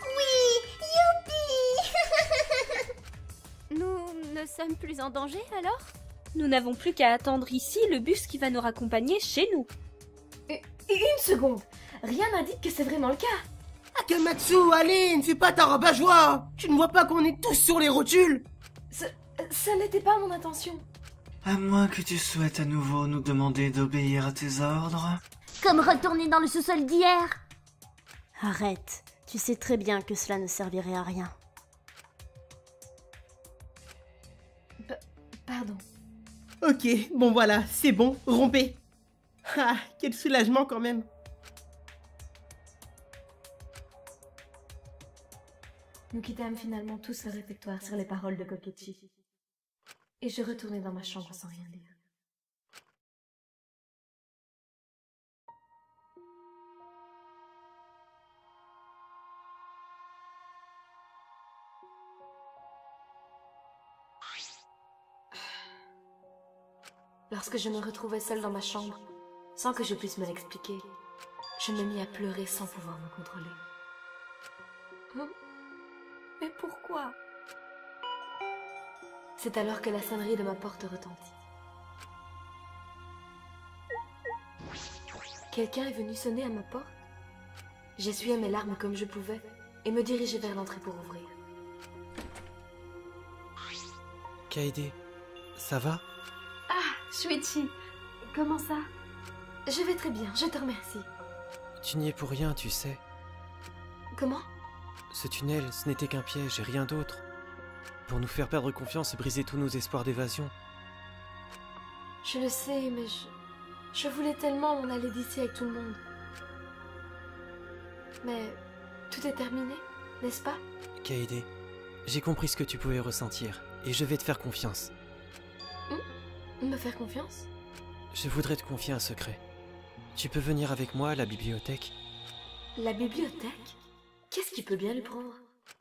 Nous ne sommes plus en danger alors? Nous n'avons plus qu'à attendre ici le bus qui va nous raccompagner chez nous. Et, et une seconde, rien n'indique que c'est vraiment le cas. Akamatsu, allez, ne fais pas ta rabat-joie. Tu ne vois pas qu'on est tous sur les rotules? Ce, ça n'était pas mon intention. À moins que tu souhaites à nouveau nous demander d'obéir à tes ordres. Comme retourner dans le sous-sol d'hier. Arrête, tu sais très bien que cela ne servirait à rien. P pardon. Ok, bon voilà, c'est bon, rompez. Ah, quel soulagement quand même. Nous quittâmes finalement tous le réfectoire sur les paroles de Kokichi. Et je retournai dans ma chambre sans rien dire. Lorsque je me retrouvai seule dans ma chambre, sans que je puisse me l'expliquer, je me mis à pleurer sans pouvoir me contrôler. Hum? Mais pourquoi? C'est alors que la sonnerie de ma porte retentit. Quelqu'un est venu sonner à ma porte. J'essuyai mes larmes comme je pouvais et me dirigeai vers l'entrée pour ouvrir. Kaede, ça va? Ah, Shuichi, comment ça? Je vais très bien, je te remercie. Tu n'y es pour rien, tu sais. Comment? Ce tunnel, ce n'était qu'un piège et rien d'autre. Pour nous faire perdre confiance et briser tous nos espoirs d'évasion. Je le sais, mais je... Je voulais tellement m'en aller d'ici avec tout le monde. Mais... tout est terminé, n'est-ce pas? Kaede, j'ai compris ce que tu pouvais ressentir, et je vais te faire confiance. Hmm? Me faire confiance? Je voudrais te confier un secret. Tu peux venir avec moi à la bibliothèque? La bibliothèque? Qu'est-ce qui peut bien lui prendre?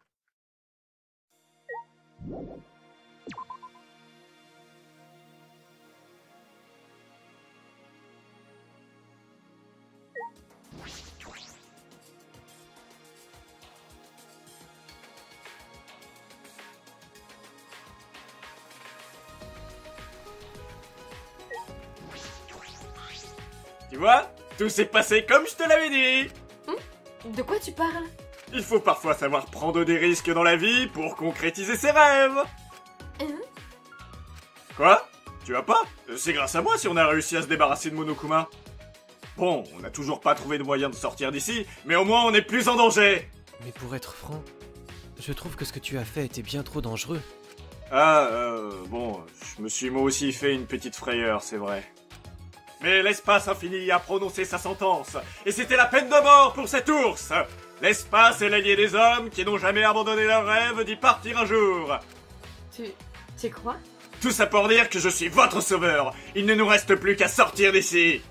Tu vois? Tout s'est passé comme je te l'avais dit! Hmm? De quoi tu parles? Il faut parfois savoir prendre des risques dans la vie pour concrétiser ses rêves! Hein? Quoi? Tu vas pas? C'est grâce à moi si on a réussi à se débarrasser de Monokuma. Bon, on n'a toujours pas trouvé de moyen de sortir d'ici, mais au moins on est plus en danger! Mais pour être franc, je trouve que ce que tu as fait était bien trop dangereux. Ah, euh, bon, je me suis moi aussi fait une petite frayeur, c'est vrai. Mais l'espace infini a prononcé sa sentence, et c'était la peine de mort pour cet ours. L'espace est l'allié des hommes qui n'ont jamais abandonné leur rêve d'y partir un jour. Tu... tu crois? Tout ça pour dire que je suis votre sauveur. Il ne nous reste plus qu'à sortir d'ici.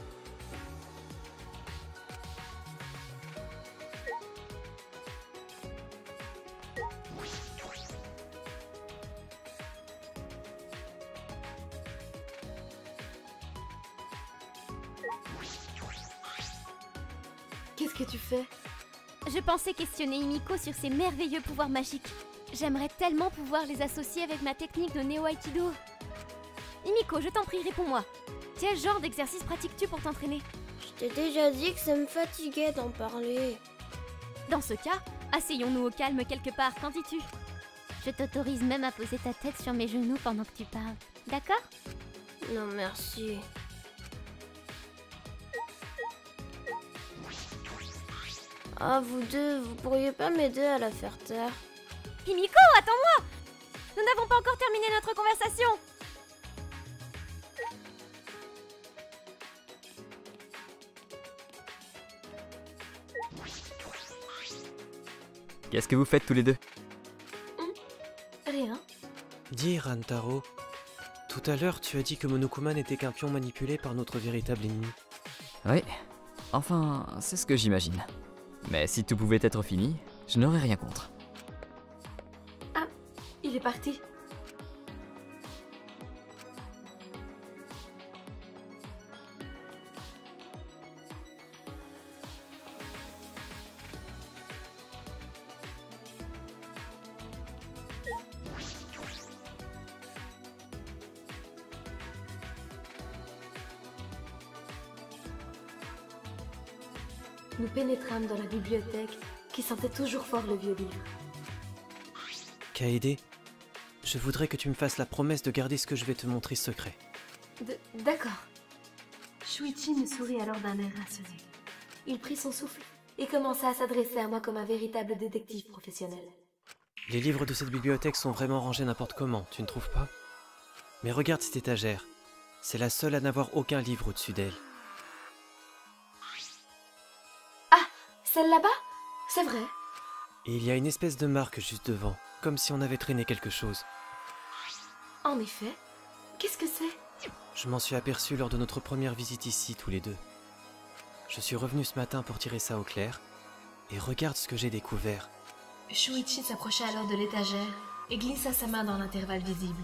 Qu'est-ce que tu fais? Je pensais questionner Himiko sur ses merveilleux pouvoirs magiques. J'aimerais tellement pouvoir les associer avec ma technique de Néo-Aikido. Himiko, je t'en prie, réponds-moi. Quel genre d'exercice pratiques-tu pour t'entraîner? Je t'ai déjà dit que ça me fatiguait d'en parler. Dans ce cas, asseyons-nous au calme quelque part, qu'en dis-tu? Je t'autorise même à poser ta tête sur mes genoux pendant que tu parles, d'accord? Non, merci. Ah, vous deux, vous pourriez pas m'aider à la faire taire? Himiko, attends-moi! Nous n'avons pas encore terminé notre conversation! Qu'est-ce que vous faites tous les deux? Rien. Dis, Rantaro, tout à l'heure tu as dit que Monokuma n'était qu'un pion manipulé par notre véritable ennemi. Oui, enfin, c'est ce que j'imagine. Mais si tout pouvait être fini, je n'aurais rien contre. Ah, il est parti. Nous pénétrâmes dans la bibliothèque qui sentait toujours fort le vieux livre. Kaede, je voudrais que tu me fasses la promesse de garder ce que je vais te montrer secret. D'accord. Shuichi me sourit alors d'un air rassuré. Il prit son souffle et commença à s'adresser à moi comme un véritable détective professionnel. Les livres de cette bibliothèque sont vraiment rangés n'importe comment, tu ne trouves pas? Mais regarde cette étagère. C'est la seule à n'avoir aucun livre au-dessus d'elle. Celle là-bas? C'est vrai. Et il y a une espèce de marque juste devant, comme si on avait traîné quelque chose. En effet. Qu'est-ce que c'est? Je m'en suis aperçu lors de notre première visite ici, tous les deux. Je suis revenu ce matin pour tirer ça au clair, et regarde ce que j'ai découvert. Shuichi s'approcha alors de l'étagère et glissa sa main dans l'intervalle visible.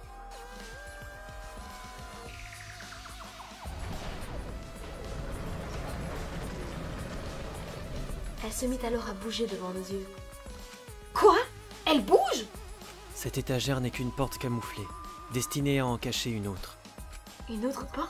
Elle se mit alors à bouger devant nos yeux. Quoi? Elle bouge? Cette étagère n'est qu'une porte camouflée, destinée à en cacher une autre. Une autre porte?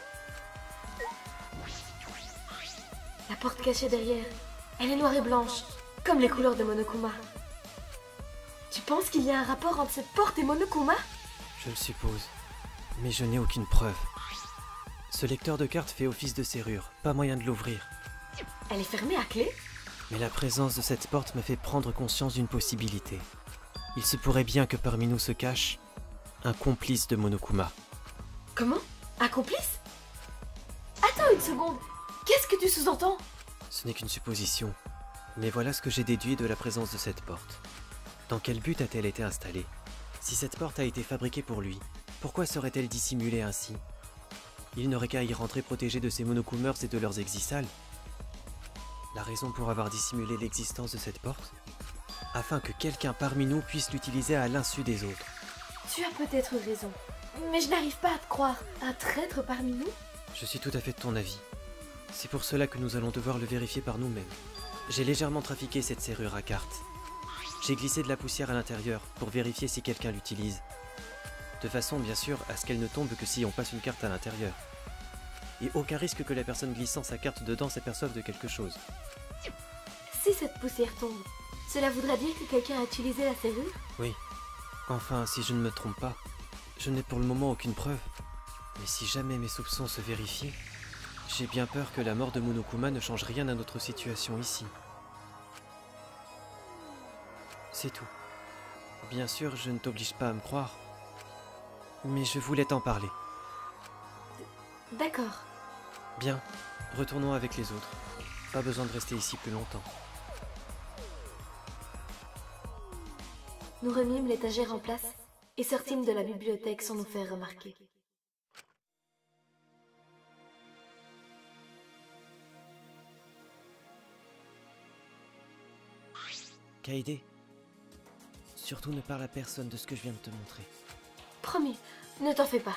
La porte cachée derrière, elle est noire et blanche, comme les couleurs de Monokuma. Tu penses qu'il y a un rapport entre cette porte et Monokuma? Je le suppose, mais je n'ai aucune preuve. Ce lecteur de cartes fait office de serrure, pas moyen de l'ouvrir. Elle est fermée à clé? Mais la présence de cette porte me fait prendre conscience d'une possibilité. Il se pourrait bien que parmi nous se cache un complice de Monokuma. Comment? Un complice? Attends une seconde. Qu'est-ce que tu sous-entends? Ce n'est qu'une supposition. Mais voilà ce que j'ai déduit de la présence de cette porte. Dans quel but a-t-elle été installée? Si cette porte a été fabriquée pour lui, pourquoi serait-elle dissimulée ainsi? Il n'aurait qu'à y rentrer protégé de ses Monokumers et de leurs exisales. La raison pour avoir dissimulé l'existence de cette porte? Afin que quelqu'un parmi nous puisse l'utiliser à l'insu des autres. Tu as peut-être raison, mais je n'arrive pas à te croire. Un traître parmi nous? Je suis tout à fait de ton avis. C'est pour cela que nous allons devoir le vérifier par nous-mêmes. J'ai légèrement trafiqué cette serrure à cartes. J'ai glissé de la poussière à l'intérieur pour vérifier si quelqu'un l'utilise. De façon, bien sûr, à ce qu'elle ne tombe que si on passe une carte à l'intérieur. Et aucun risque que la personne glissant sa carte dedans s'aperçoive de quelque chose. Si cette poussière tombe, cela voudra dire que quelqu'un a utilisé la serrure? Oui. Enfin, si je ne me trompe pas, je n'ai pour le moment aucune preuve. Mais si jamais mes soupçons se vérifient, j'ai bien peur que la mort de Monokuma ne change rien à notre situation ici. C'est tout. Bien sûr, je ne t'oblige pas à me croire, mais je voulais t'en parler. D'accord. Bien, retournons avec les autres. Pas besoin de rester ici plus longtemps. Nous remîmes l'étagère en place et sortîmes de la bibliothèque sans nous faire remarquer. Kaede, surtout ne parle à personne de ce que je viens de te montrer. Promis, ne t'en fais pas.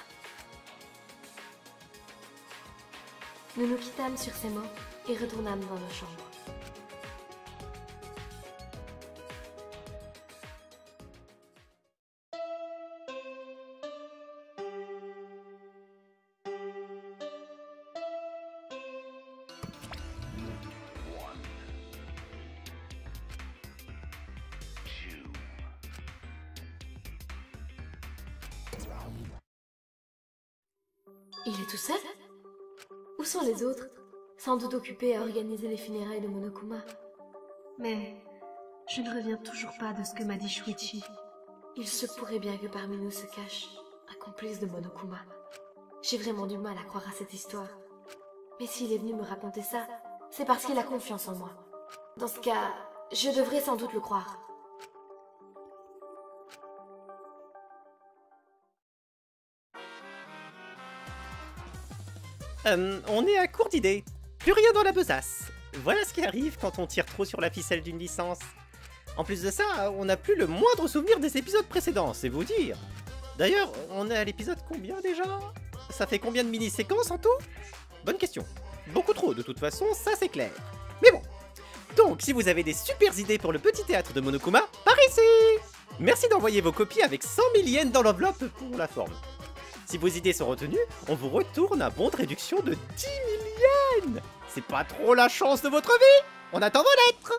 Nous nous quittâmes sur ces mots et retournâmes dans nos chambres. Il est tout seul? Où sont les autres? Sans doute occupés à organiser les funérailles de Monokuma. Mais je ne reviens toujours pas de ce que m'a dit Shuichi. Il se pourrait bien que parmi nous se cache un complice de Monokuma. J'ai vraiment du mal à croire à cette histoire. Mais s'il est venu me raconter ça, c'est parce qu'il a confiance en moi. Dans ce cas, je devrais sans doute le croire. Euh, on est à court d'idées. Plus rien dans la besace. Voilà ce qui arrive quand on tire trop sur la ficelle d'une licence. En plus de ça, on n'a plus le moindre souvenir des épisodes précédents, c'est vous dire. D'ailleurs, on est à l'épisode combien déjà? Ça fait combien de mini-séquences en tout? Bonne question. Beaucoup trop, de toute façon, ça c'est clair. Mais bon. Donc, si vous avez des super idées pour le petit théâtre de Monokuma, par ici! Merci d'envoyer vos copies avec cent mille yens dans l'enveloppe pour la forme. Si vos idées sont retenues, on vous retourne un bon de réduction de dix mille yens. C'est pas trop la chance de votre vie? On attend vos lettres.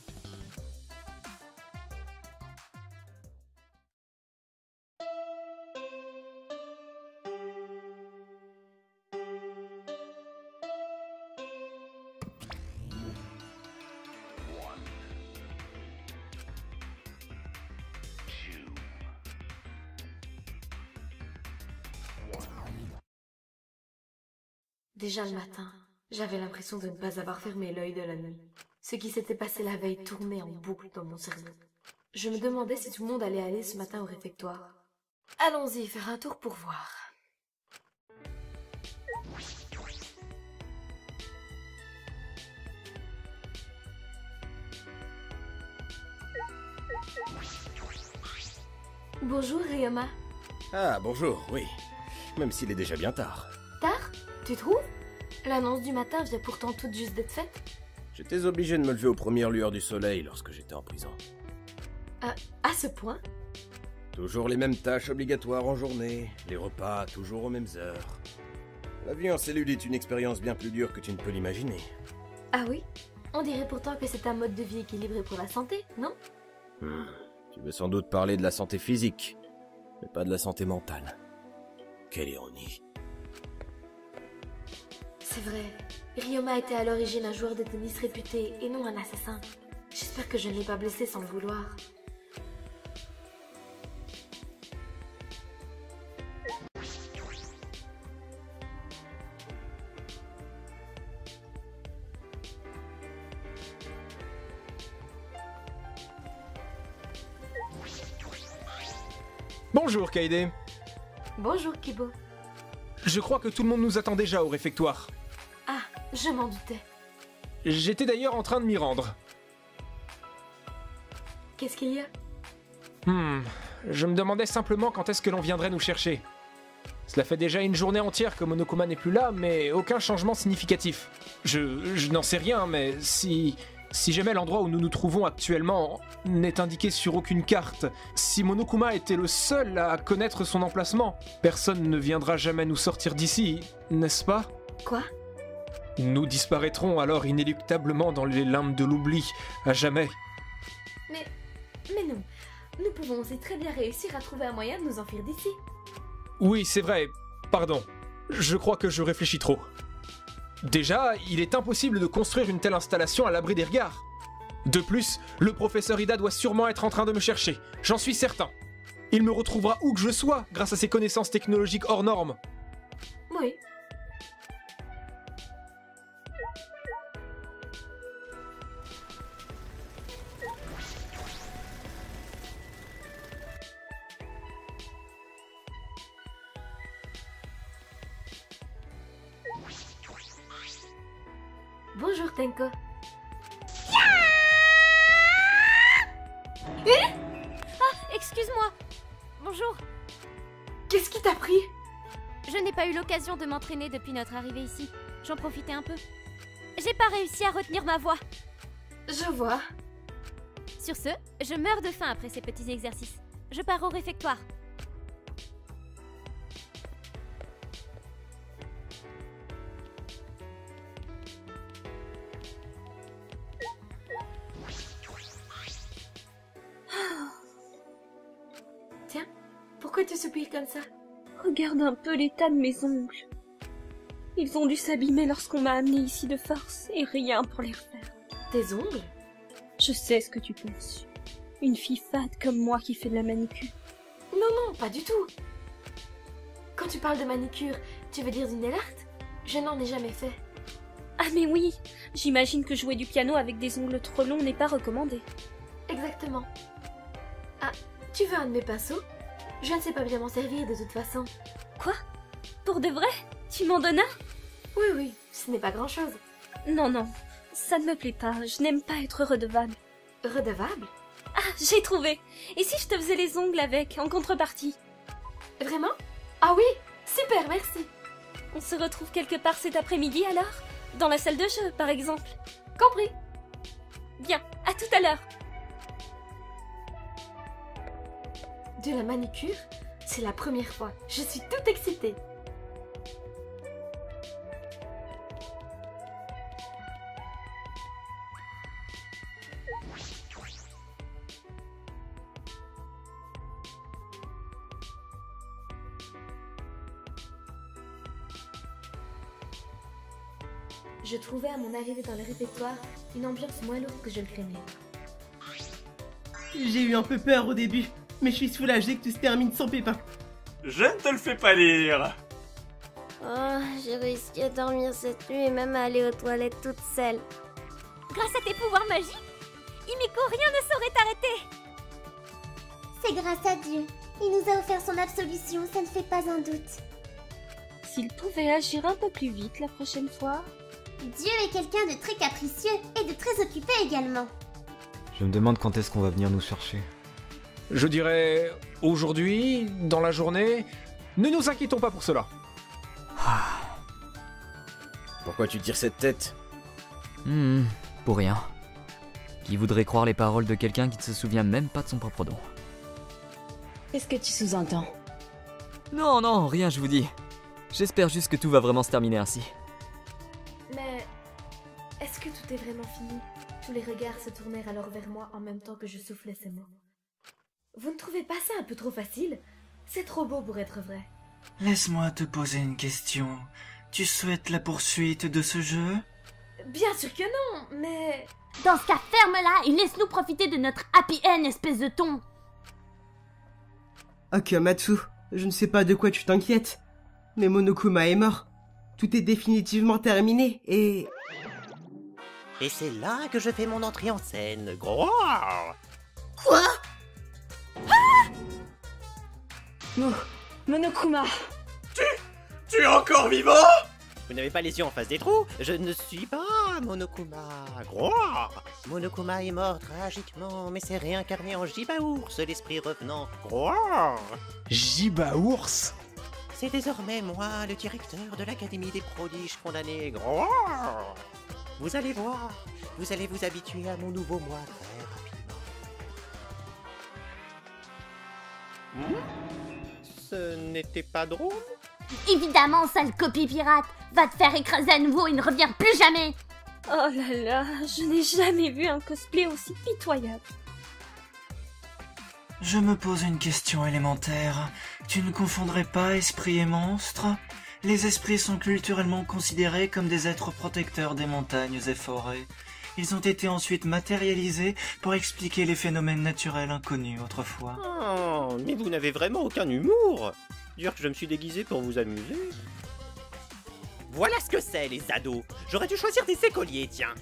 Déjà le matin, j'avais l'impression de ne pas avoir fermé l'œil de la nuit. Ce qui s'était passé la veille tournait en boucle dans mon cerveau. Je me demandais si tout le monde allait aller ce matin au réfectoire. Allons-y, faire un tour pour voir. Bonjour, Ryoma. Ah, bonjour, oui. Même s'il est déjà bien tard. Tard? Tu trouves? L'annonce du matin vient pourtant toute juste d'être faite. J'étais obligé de me lever aux premières lueurs du soleil lorsque j'étais en prison. À, à ce point? Toujours les mêmes tâches obligatoires en journée, les repas toujours aux mêmes heures. La vie en cellule est une expérience bien plus dure que tu ne peux l'imaginer. Ah oui? On dirait pourtant que c'est un mode de vie équilibré pour la santé, non? Hmm. Tu veux sans doute parler de la santé physique, mais pas de la santé mentale. Quelle ironie. C'est vrai, Ryoma était à l'origine un joueur de tennis réputé et non un assassin. J'espère que je ne l'ai pas blessé sans le vouloir. Bonjour Kaede. Bonjour Kibo. Je crois que tout le monde nous attend déjà au réfectoire. Ah, je m'en doutais. J'étais d'ailleurs en train de m'y rendre. Qu'est-ce qu'il y a? Hmm, je me demandais simplement quand est-ce que l'on viendrait nous chercher. Cela fait déjà une journée entière que Monokuma n'est plus là, mais aucun changement significatif. Je, je n'en sais rien, mais si... Si jamais l'endroit où nous nous trouvons actuellement n'est indiqué sur aucune carte, si Monokuma était le seul à connaître son emplacement, personne ne viendra jamais nous sortir d'ici, n'est-ce pas? Quoi? Nous disparaîtrons alors inéluctablement dans les limbes de l'oubli, à jamais. Mais... mais non, nous pouvons aussi très bien réussir à trouver un moyen de nous enfuir d'ici. Oui, c'est vrai, pardon. Je crois que je réfléchis trop. Déjà, il est impossible de construire une telle installation à l'abri des regards. De plus, le professeur Ida doit sûrement être en train de me chercher, j'en suis certain. Il me retrouvera où que je sois grâce à ses connaissances technologiques hors normes. Oui, Bonjour, Tenko. Eh Ah, excuse-moi. Bonjour. Qu'est-ce qui t'a pris? Je n'ai pas eu l'occasion de m'entraîner depuis notre arrivée ici. J'en profitais un peu. J'ai pas réussi à retenir ma voix. Je vois. Sur ce, je meurs de faim après ces petits exercices. Je pars au réfectoire. Tiens, pourquoi tu soupires comme ça? Regarde un peu l'état de mes ongles. Ils ont dû s'abîmer lorsqu'on m'a amené ici de force, et rien pour les refaire. Tes ongles? Je sais ce que tu penses. Une fille fade comme moi qui fait de la manicure. Non, non, pas du tout. Quand tu parles de manicure, tu veux dire du nail art? Je n'en ai jamais fait. Ah mais oui, j'imagine que jouer du piano avec des ongles trop longs n'est pas recommandé. Exactement. Ah, tu veux un de mes pinceaux? Je ne sais pas bien m'en servir de toute façon. Quoi? Pour de vrai? Tu m'en donnes un? Oui, oui, ce n'est pas grand-chose. Non, non, ça ne me plaît pas, je n'aime pas être redevable. Redevable? Ah, j'ai trouvé! Et si je te faisais les ongles avec, en contrepartie? Vraiment? Ah oui, super, merci. On se retrouve quelque part cet après-midi alors? Dans la salle de jeu, par exemple? Compris. Bien, à tout à l'heure. De la manicure? C'est la première fois. Je suis toute excitée. Je trouvais à mon arrivée dans le réfectoire une ambiance moins lourde que je le craignais. J'ai eu un peu peur au début, mais je suis soulagée que tout se termine sans pépin. Je ne te le fais pas lire. Oh, j'ai réussi à dormir cette nuit et même à aller aux toilettes toute seule. Grâce à tes pouvoirs magiques, Himiko, rien ne saurait t'arrêter. C'est grâce à Dieu. Il nous a offert son absolution, ça ne fait pas un doute. S'il pouvait agir un peu plus vite la prochaine fois... Dieu est quelqu'un de très capricieux et de très occupé également. Je me demande quand est-ce qu'on va venir nous chercher. Je dirais aujourd'hui, dans la journée. Ne nous inquiétons pas pour cela. Pourquoi tu tires cette tête? Hmm, pour rien. Qui voudrait croire les paroles de quelqu'un qui ne se souvient même pas de son propre nom? Qu'est-ce que tu sous-entends? Non, non, rien, je vous dis. J'espère juste que tout va vraiment se terminer ainsi. Mais est-ce que tout est vraiment fini? Tous les regards se tournèrent alors vers moi en même temps que je soufflais ces mots. Vous ne trouvez pas ça un peu trop facile? C'est trop beau pour être vrai. Laisse-moi te poser une question. Tu souhaites la poursuite de ce jeu? Bien sûr que non, mais... Dans ce cas, ferme-la et laisse-nous profiter de notre happy end, espèce de ton. Akamatsu, je ne sais pas de quoi tu t'inquiètes, mais Monokuma est mort. Tout est définitivement terminé et... Et c'est là que je fais mon entrée en scène. Gros. Quoi? Ah Mo... Monokuma. Tu... Tu es encore vivant? Vous n'avez pas les yeux en face des trous? Je ne suis pas Monokuma. Gros. Monokuma est mort tragiquement, mais s'est réincarné en Jiba-ours, l'esprit revenant. Gros. Jiba-ours? C'est désormais moi, le directeur de l'Académie des prodiges condamnés. Gros. Vous allez voir, vous allez vous habituer à mon nouveau moi très rapidement. Hmm? Ce n'était pas drôle? Évidemment, sale copie pirate. Va te faire écraser à nouveau et ne reviens plus jamais. Oh là là, je n'ai jamais vu un cosplay aussi pitoyable. Je me pose une question élémentaire. Tu ne confondrais pas esprit et monstre? Les esprits sont culturellement considérés comme des êtres protecteurs des montagnes et forêts. Ils ont été ensuite matérialisés pour expliquer les phénomènes naturels inconnus autrefois. Oh, mais vous n'avez vraiment aucun humour. Dire que je me suis déguisé pour vous amuser. Voilà ce que c'est, les ados. J'aurais dû choisir des écoliers, tiens.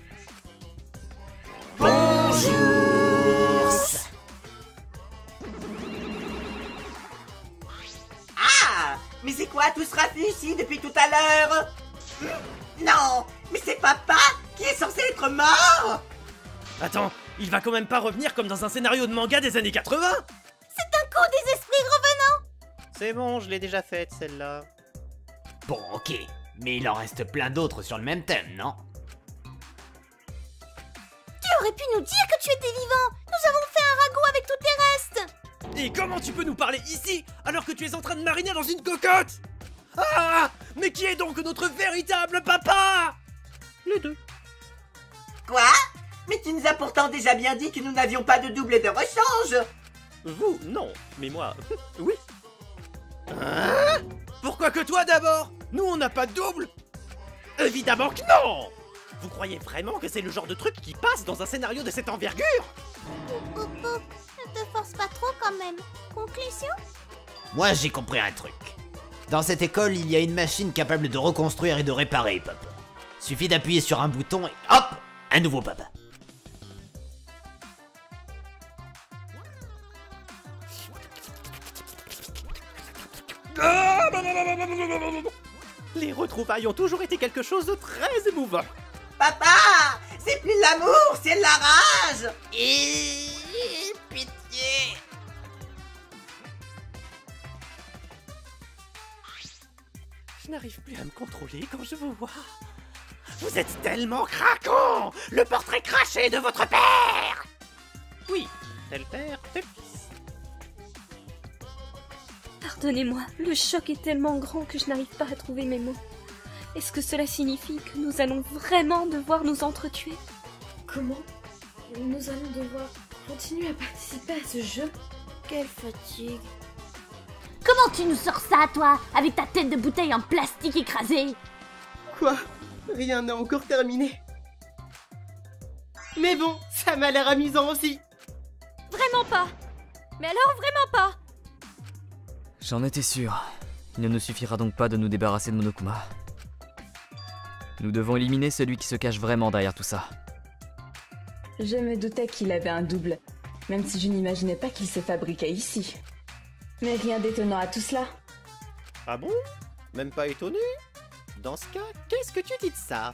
Bonjour. Ah, mais c'est quoi tout ce raffut ici depuis tout à l'heure? Non, mais c'est papa qui est censé marre! Attends, il va quand même pas revenir comme dans un scénario de manga des années quatre-vingts? C'est un coup des esprits revenants! C'est bon, je l'ai déjà faite, celle-là. Bon, ok, mais il en reste plein d'autres sur le même thème, non? Tu aurais pu nous dire que tu étais vivant! Nous avons fait un ragoût avec tous tes restes! Et comment tu peux nous parler ici alors que tu es en train de mariner dans une cocotte? Ah! Mais qui est donc notre véritable papa? Les deux. Quoi? Mais tu nous as pourtant déjà bien dit que nous n'avions pas de double et de rechange! Vous, non, mais moi, oui. Hein? Pourquoi que toi d'abord? Nous on n'a pas de double? Évidemment que non! Vous croyez vraiment que c'est le genre de truc qui passe dans un scénario de cette envergure? Oup, oup, oup. Ne te force pas trop quand même. Conclusion? Moi j'ai compris un truc. Dans cette école, il y a une machine capable de reconstruire et de réparer, papa. Suffit d'appuyer sur un bouton et hop, un nouveau papa. Les retrouvailles ont toujours été quelque chose de très émouvant. Papa! C'est plus l'amour, c'est la rage! Et... pitié! Je n'arrive plus à me contrôler quand je vous vois. Vous êtes tellement craquant! Le portrait craché de votre père! Oui, tel père, tel fils. Pardonnez-moi, le choc est tellement grand que je n'arrive pas à trouver mes mots. Est-ce que cela signifie que nous allons vraiment devoir nous entretuer? Comment? Nous allons devoir continuer à participer à ce jeu? Quelle fatigue. Comment tu nous sors ça, toi, avec ta tête de bouteille en plastique écrasée? Quoi? Rien n'a encore terminé. Mais bon, ça m'a l'air amusant aussi. Vraiment pas. Mais alors vraiment pas. J'en étais sûr. Il ne nous suffira donc pas de nous débarrasser de Monokuma. Nous devons éliminer celui qui se cache vraiment derrière tout ça. Je me doutais qu'il avait un double, même si je n'imaginais pas qu'il se fabriquait ici. Mais rien d'étonnant à tout cela. Ah bon? Même pas étonné? Dans ce cas, qu'est-ce que tu dis de ça?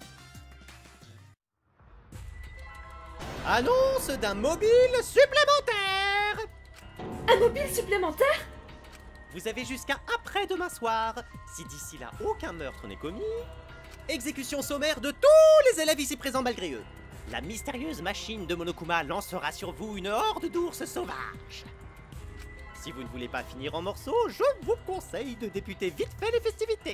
Annonce d'un mobile supplémentaire! Un mobile supplémentaire? Vous avez jusqu'à après-demain soir. Si d'ici là aucun meurtre n'est commis, exécution sommaire de tous les élèves ici présents malgré eux. La mystérieuse machine de Monokuma lancera sur vous une horde d'ours sauvages. Si vous ne voulez pas finir en morceaux, je vous conseille de débuter vite fait les festivités.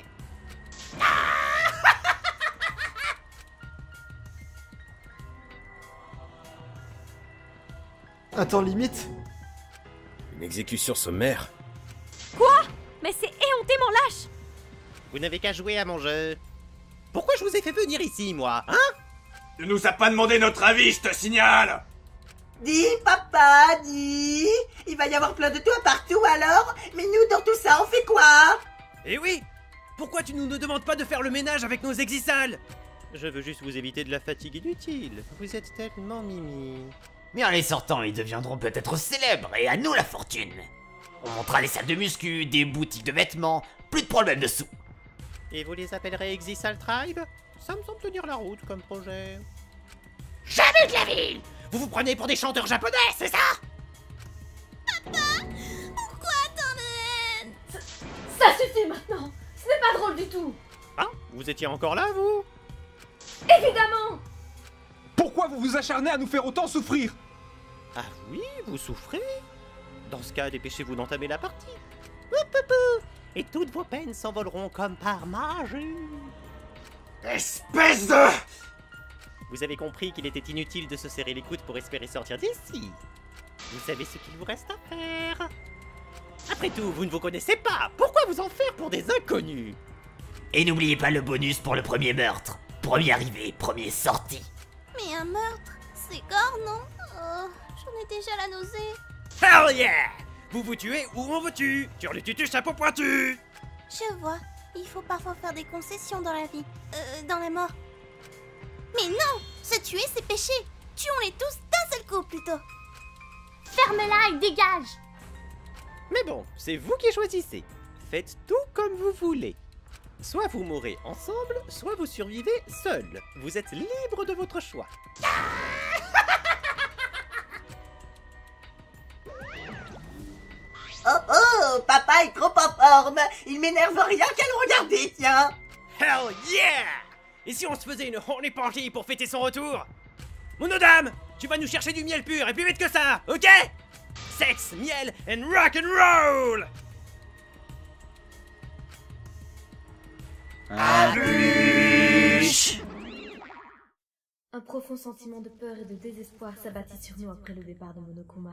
Attends, limite. Une exécution sommaire? Quoi? Mais c'est éhontément lâche. Vous n'avez qu'à jouer à mon jeu. Pourquoi je vous ai fait venir ici, moi, hein? Tu nous as pas demandé notre avis, je te signale! Dis, papa, dis! Il va y avoir plein de toi partout alors? Mais nous, dans tout ça, on fait quoi? Eh oui! Pourquoi tu nous ne demandes pas de faire le ménage avec nos exisales? Je veux juste vous éviter de la fatigue inutile. Vous êtes tellement mimi. Mais en les sortant, ils deviendront peut-être célèbres et à nous la fortune. On montera les salles de muscu, des boutiques de vêtements, plus de problèmes de sous. Et vous les appellerez Exisal Tribe? Ça me semble tenir la route comme projet. Jamais de la ville! Vous vous prenez pour des chanteurs japonais, c'est ça? Papa, pourquoi tant de haine? Ça suffit maintenant! Ce n'est pas drôle du tout! Ah, vous étiez encore là, vous? Évidemment! Pourquoi vous vous acharnez à nous faire autant souffrir? Ah oui, vous souffrez? Dans ce cas, dépêchez-vous d'entamer la partie. Et toutes vos peines s'envoleront comme par magie. Espèce de... Vous avez compris qu'il était inutile de se serrer les coudes pour espérer sortir d'ici. Vous savez ce qu'il vous reste à faire. Après tout, vous ne vous connaissez pas. Pourquoi vous en faire pour des inconnus? Et n'oubliez pas le bonus pour le premier meurtre. Premier arrivé, premier sorti. Mais un meurtre, c'est gore, non? Oh, j'en ai déjà la nausée. Hell yeah! Vous vous tuez ou on vous tue. Turlututu chapeau pointu. Je vois, il faut parfois faire des concessions dans la vie. Euh, dans la mort. Mais non! Se tuer, c'est péché! Tuons-les tous d'un seul coup, plutôt! Ferme-la et dégage! Mais bon, c'est vous qui choisissez. Faites tout comme vous voulez. Soit vous mourrez ensemble, soit vous survivez seul. Vous êtes libre de votre choix. Oh oh, papa est trop en forme. Il m'énerve rien qu'à le regarder, tiens. Hell yeah! Et si on se faisait une horny party pour fêter son retour? Monodame, tu vas nous chercher du miel pur et plus vite que ça, ok? Sexe, miel and rock and roll! Abuche. Un profond sentiment de peur et de désespoir s'abattit sur nous après le départ de Monokuma.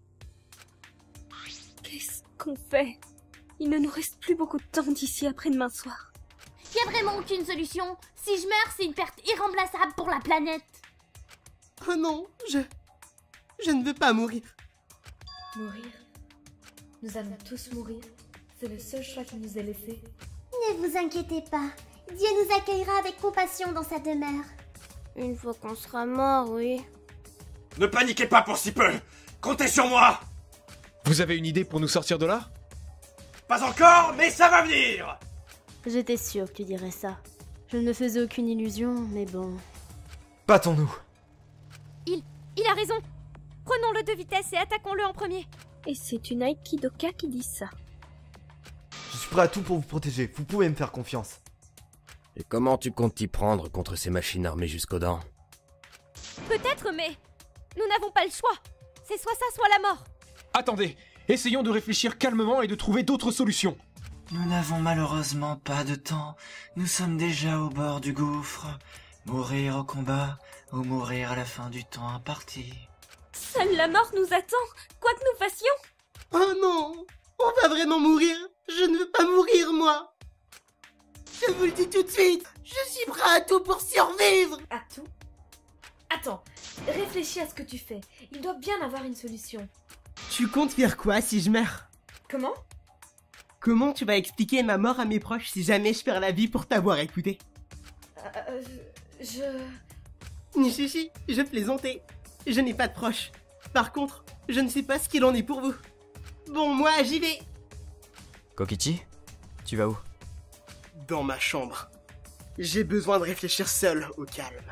Qu'est-ce qu'on fait? Il ne nous reste plus beaucoup de temps d'ici après-demain soir. Y a vraiment aucune solution. Si je meurs, c'est une perte irremplaçable pour la planète. Oh non, je... Je ne veux pas mourir. Mourir? Nous allons tous mourir. C'est le seul choix qui nous est laissé. Ne vous inquiétez pas. Dieu nous accueillera avec compassion dans sa demeure. Une fois qu'on sera mort, oui. Ne paniquez pas pour si peu. Comptez sur moi. Vous avez une idée pour nous sortir de là? Pas encore, mais ça va venir. J'étais sûre que tu dirais ça. Je ne me faisais aucune illusion, mais bon... Battons-nous. Il... il a raison. Prenons-le de vitesse et attaquons-le en premier. Et c'est une Aikidoka qui dit ça. Je suis prêt à tout pour vous protéger, vous pouvez me faire confiance. Et comment tu comptes t'y prendre contre ces machines armées jusqu'aux dents? Peut-être, mais... nous n'avons pas le choix. C'est soit ça, soit la mort. Attendez, essayons de réfléchir calmement et de trouver d'autres solutions. Nous n'avons malheureusement pas de temps. Nous sommes déjà au bord du gouffre. Mourir au combat ou mourir à la fin du temps imparti. Seule la mort nous attend, quoi que nous fassions. Oh non, on va vraiment mourir. Je ne veux pas mourir, moi. Je vous le dis tout de suite, je suis prêt à tout pour survivre. À tout? Attends, réfléchis à ce que tu fais. Il doit bien avoir une solution. Tu comptes faire quoi si je meurs? Comment? Comment tu vas expliquer ma mort à mes proches si jamais je perds la vie pour t'avoir écouté? Euh, je... Si, si, je plaisantais. Je n'ai pas de proches. Par contre, je ne sais pas ce qu'il en est pour vous. Bon, moi, j'y vais. Kokichi, tu vas où? Dans ma chambre. J'ai besoin de réfléchir seul, au calme.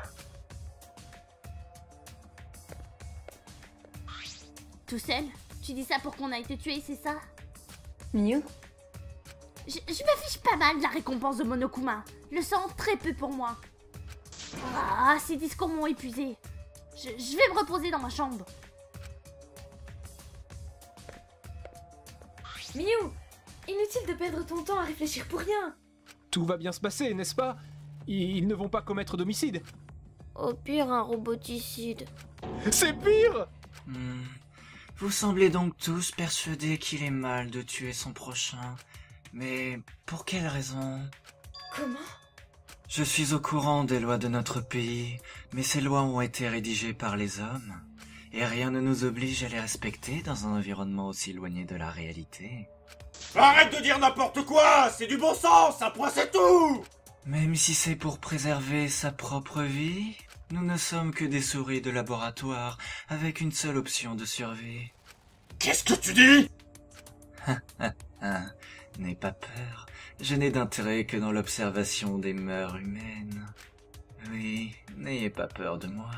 Tout seul? Tu dis ça pour qu'on aille te tuer, c'est ça? Miu? Je, je me fiche pas mal de la récompense de Monokuma. Le sang, très peu pour moi. Ah, ces discours m'ont épuisé. Je, je vais me reposer dans ma chambre. Miu, inutile de perdre ton temps à réfléchir pour rien. Tout va bien se passer, n'est-ce pas? Ils, ils ne vont pas commettre d'homicide. Au pire, un roboticide. C'est pire! Hmm. Vous semblez donc tous persuadés qu'il est mal de tuer son prochain. Mais pour quelle raison? Comment? Je suis au courant des lois de notre pays, mais ces lois ont été rédigées par les hommes, et rien ne nous oblige à les respecter dans un environnement aussi éloigné de la réalité. Arrête de dire n'importe quoi. C'est du bon sens, un point c'est tout. Même si c'est pour préserver sa propre vie, nous ne sommes que des souris de laboratoire, avec une seule option de survie. Qu'est-ce que tu dis? N'aie pas peur, je n'ai d'intérêt que dans l'observation des mœurs humaines. Oui, n'ayez pas peur de moi.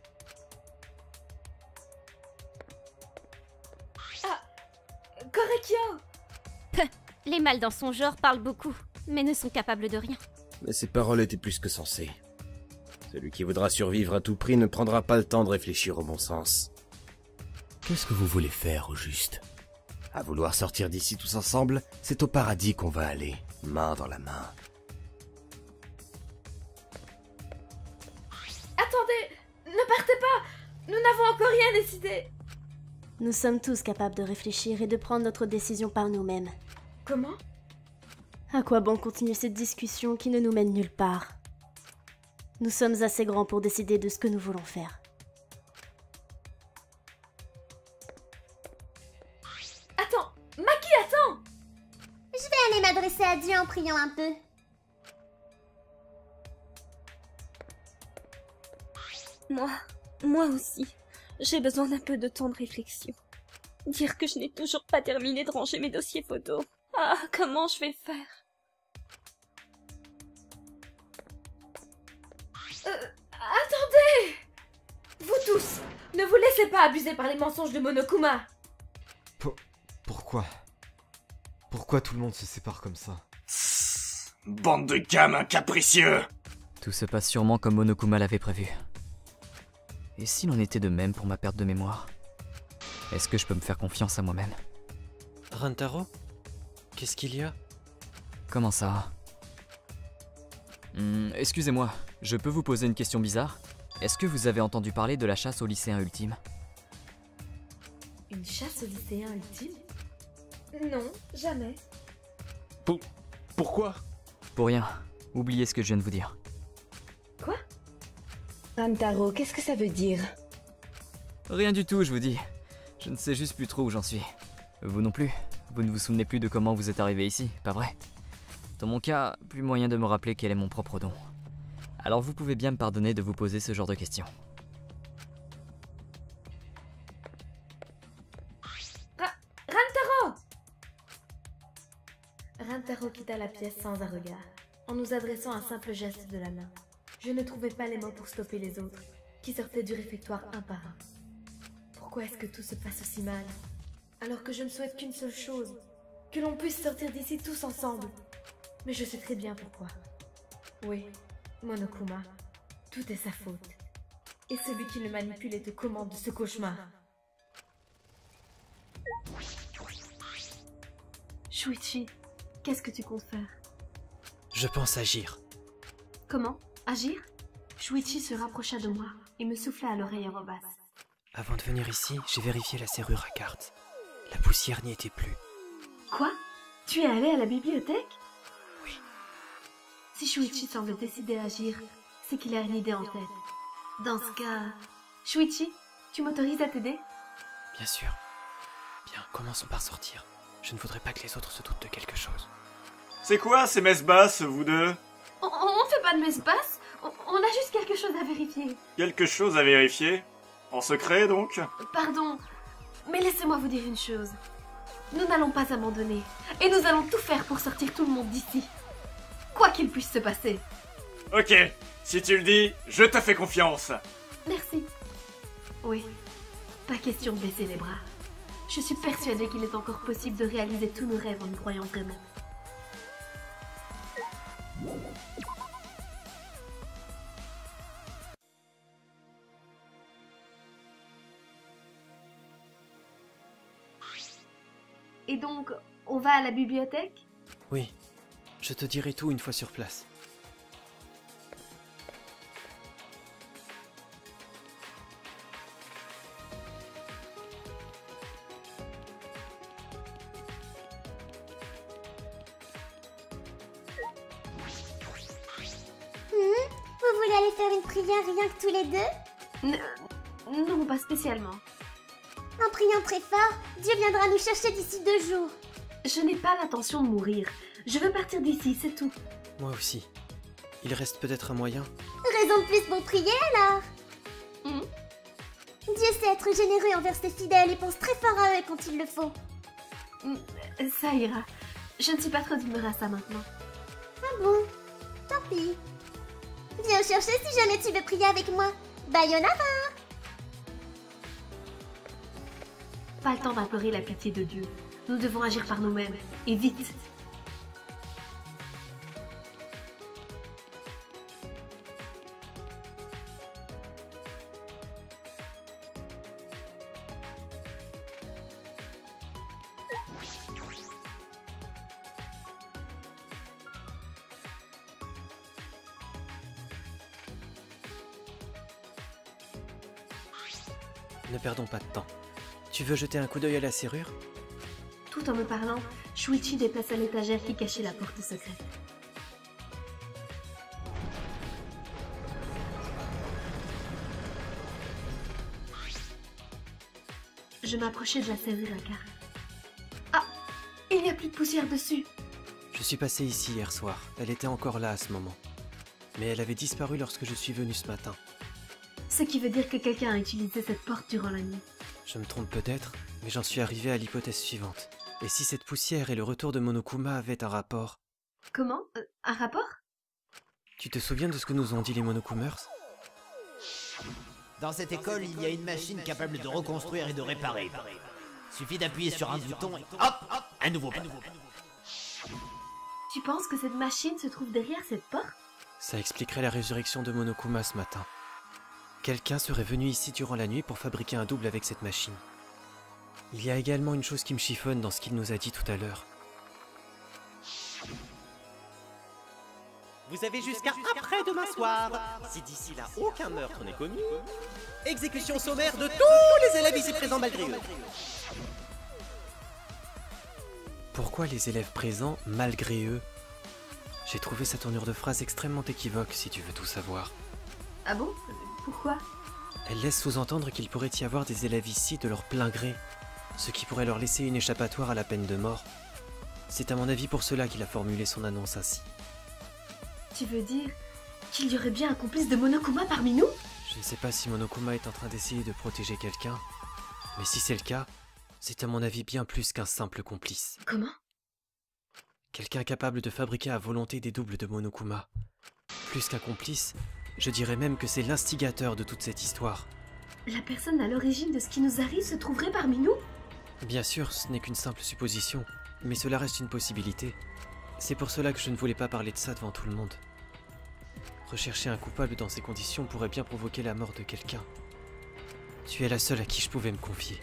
Ah, Korekiyo! Les mâles dans son genre parlent beaucoup, mais ne sont capables de rien. Mais ces paroles étaient plus que sensées. Celui qui voudra survivre à tout prix ne prendra pas le temps de réfléchir au bon sens. Qu'est-ce que vous voulez faire au juste? À vouloir sortir d'ici tous ensemble, c'est au paradis qu'on va aller, main dans la main. Attendez, ne partez pas. Nous n'avons encore rien décidé. Nous sommes tous capables de réfléchir et de prendre notre décision par nous-mêmes. Comment? À quoi bon continuer cette discussion qui ne nous mène nulle part? Nous sommes assez grands pour décider de ce que nous voulons faire. Attends, Maki, attends! Je vais aller m'adresser à Dieu en priant un peu. Moi, moi aussi, j'ai besoin d'un peu de temps de réflexion. Dire que je n'ai toujours pas terminé de ranger mes dossiers photos. Ah, comment je vais faire? Ne vous laissez pas abuser par les mensonges de Monokuma. Pour... Pourquoi Pourquoi tout le monde se sépare comme ça? Bande de gamins capricieux! Tout se passe sûrement comme Monokuma l'avait prévu. Et s'il en était de même pour ma perte de mémoire? Est-ce que je peux me faire confiance à moi-même? Rantaro? Qu'est-ce qu'il y a? Comment ça? Hmm, excusez-moi, je peux vous poser une question bizarre? Est-ce que vous avez entendu parler de la chasse au lycéen ultime? Une chasse au lycéen ultime? Non, jamais. Pour... Pourquoi? Pour rien. Oubliez ce que je viens de vous dire. Quoi? Rantaro, qu'est-ce que ça veut dire? Rien du tout, je vous dis. Je ne sais juste plus trop où j'en suis. Vous non plus. Vous ne vous souvenez plus de comment vous êtes arrivé ici, pas vrai? Dans mon cas, plus moyen de me rappeler quel est mon propre don. Alors vous pouvez bien me pardonner de vous poser ce genre de questions. Ra Rantaro! Rantaro quitta la pièce sans un regard, en nous adressant un simple geste de la main. Je ne trouvais pas les mots pour stopper les autres, qui sortaient du réfectoire un par un. Pourquoi est-ce que tout se passe aussi mal? Alors que je ne souhaite qu'une seule chose, que l'on puisse sortir d'ici tous ensemble. Mais je sais très bien pourquoi. Oui, Monokuma, tout est sa faute. Et celui qui le manipule et te commande de ce cauchemar. Shuichi, qu'est-ce que tu comptes faire? Je pense agir. Comment? Agir? Shuichi se rapprocha de moi et me souffla à l'oreille en basse. Avant de venir ici, j'ai vérifié la serrure à carte. La poussière n'y était plus. Quoi? Tu es allé à la bibliothèque? Oui. Si Shuichi semble décidé à agir, c'est qu'il a une idée en tête. Dans ce cas... Shuichi, tu m'autorises à t'aider? Bien sûr. Bien, commençons par sortir. Je ne voudrais pas que les autres se doutent de quelque chose. C'est quoi ces messes basses, vous deux? On, on fait pas de messe basse, on, on a juste quelque chose à vérifier. Quelque chose à vérifier? En secret, donc? Pardon, mais laissez-moi vous dire une chose. Nous n'allons pas abandonner, et nous allons tout faire pour sortir tout le monde d'ici. Quoi qu'il puisse se passer. Ok, si tu le dis, je te fais confiance. Merci. Oui, pas question de baisser les bras. Je suis persuadée qu'il est encore possible de réaliser tous nos rêves en nous croyant vraiment. Et donc, on va à la bibliothèque? Oui, je te dirai tout une fois sur place. Hmm, vous voulez aller faire une prière rien que tous les deux? N Non, pas spécialement. En priant très fort, Dieu viendra nous chercher d'ici deux jours. Je n'ai pas l'intention de mourir. Je veux partir d'ici, c'est tout. Moi aussi. Il reste peut-être un moyen. Raison de plus pour prier alors. Hmm? Dieu sait être généreux envers ses fidèles et pense très fort à eux quand il le faut. Hmm, ça ira. Je ne suis pas trop d'humeur à ça maintenant. Ah bon? Tant pis. Viens chercher si jamais tu veux prier avec moi. Bayonara! Pas le temps d'implorer la pitié de Dieu. Nous devons agir par nous-mêmes. Et vite. Ne perdons pas de temps. Tu veux jeter un coup d'œil à la serrure? Tout en me parlant, Shuichi déplaça l'étagère qui cachait la porte secrète. Je m'approchais de la serrure à carte. Ah! Il n'y a plus de poussière dessus! Je suis passé ici hier soir. Elle était encore là à ce moment. Mais elle avait disparu lorsque je suis venu ce matin. Ce qui veut dire que quelqu'un a utilisé cette porte durant la nuit. Je me trompe peut-être, mais j'en suis arrivé à l'hypothèse suivante. Et si cette poussière et le retour de Monokuma avaient un rapport? Comment? euh, Un rapport? Tu te souviens de ce que nous ont dit les Monokumers? Dans cette école, il y a une machine capable de reconstruire et de réparer. Suffit d'appuyer sur un bouton et hop, hop, un nouveau pas. Tu penses que cette machine se trouve derrière cette porte? Ça expliquerait la résurrection de Monokuma ce matin. Quelqu'un serait venu ici durant la nuit pour fabriquer un double avec cette machine. Il y a également une chose qui me chiffonne dans ce qu'il nous a dit tout à l'heure. Vous avez jusqu'à après-demain soir. Si d'ici là aucun meurtre n'est commis, exécution sommaire de tous les élèves ici présents malgré eux. Pourquoi les élèves présents, malgré eux? J'ai trouvé sa tournure de phrase extrêmement équivoque, si tu veux tout savoir. Ah bon? Pourquoi? Elle laisse sous-entendre qu'il pourrait y avoir des élèves ici de leur plein gré, ce qui pourrait leur laisser une échappatoire à la peine de mort. C'est à mon avis pour cela qu'il a formulé son annonce ainsi. Tu veux dire qu'il y aurait bien un complice de Monokuma parmi nous? Je ne sais pas si Monokuma est en train d'essayer de protéger quelqu'un, mais si c'est le cas, c'est à mon avis bien plus qu'un simple complice. Comment? Quelqu'un capable de fabriquer à volonté des doubles de Monokuma. Plus qu'un complice, je dirais même que c'est l'instigateur de toute cette histoire. La personne à l'origine de ce qui nous arrive se trouverait parmi nous? Bien sûr, ce n'est qu'une simple supposition, mais cela reste une possibilité. C'est pour cela que je ne voulais pas parler de ça devant tout le monde. Rechercher un coupable dans ces conditions pourrait bien provoquer la mort de quelqu'un. Tu es la seule à qui je pouvais me confier.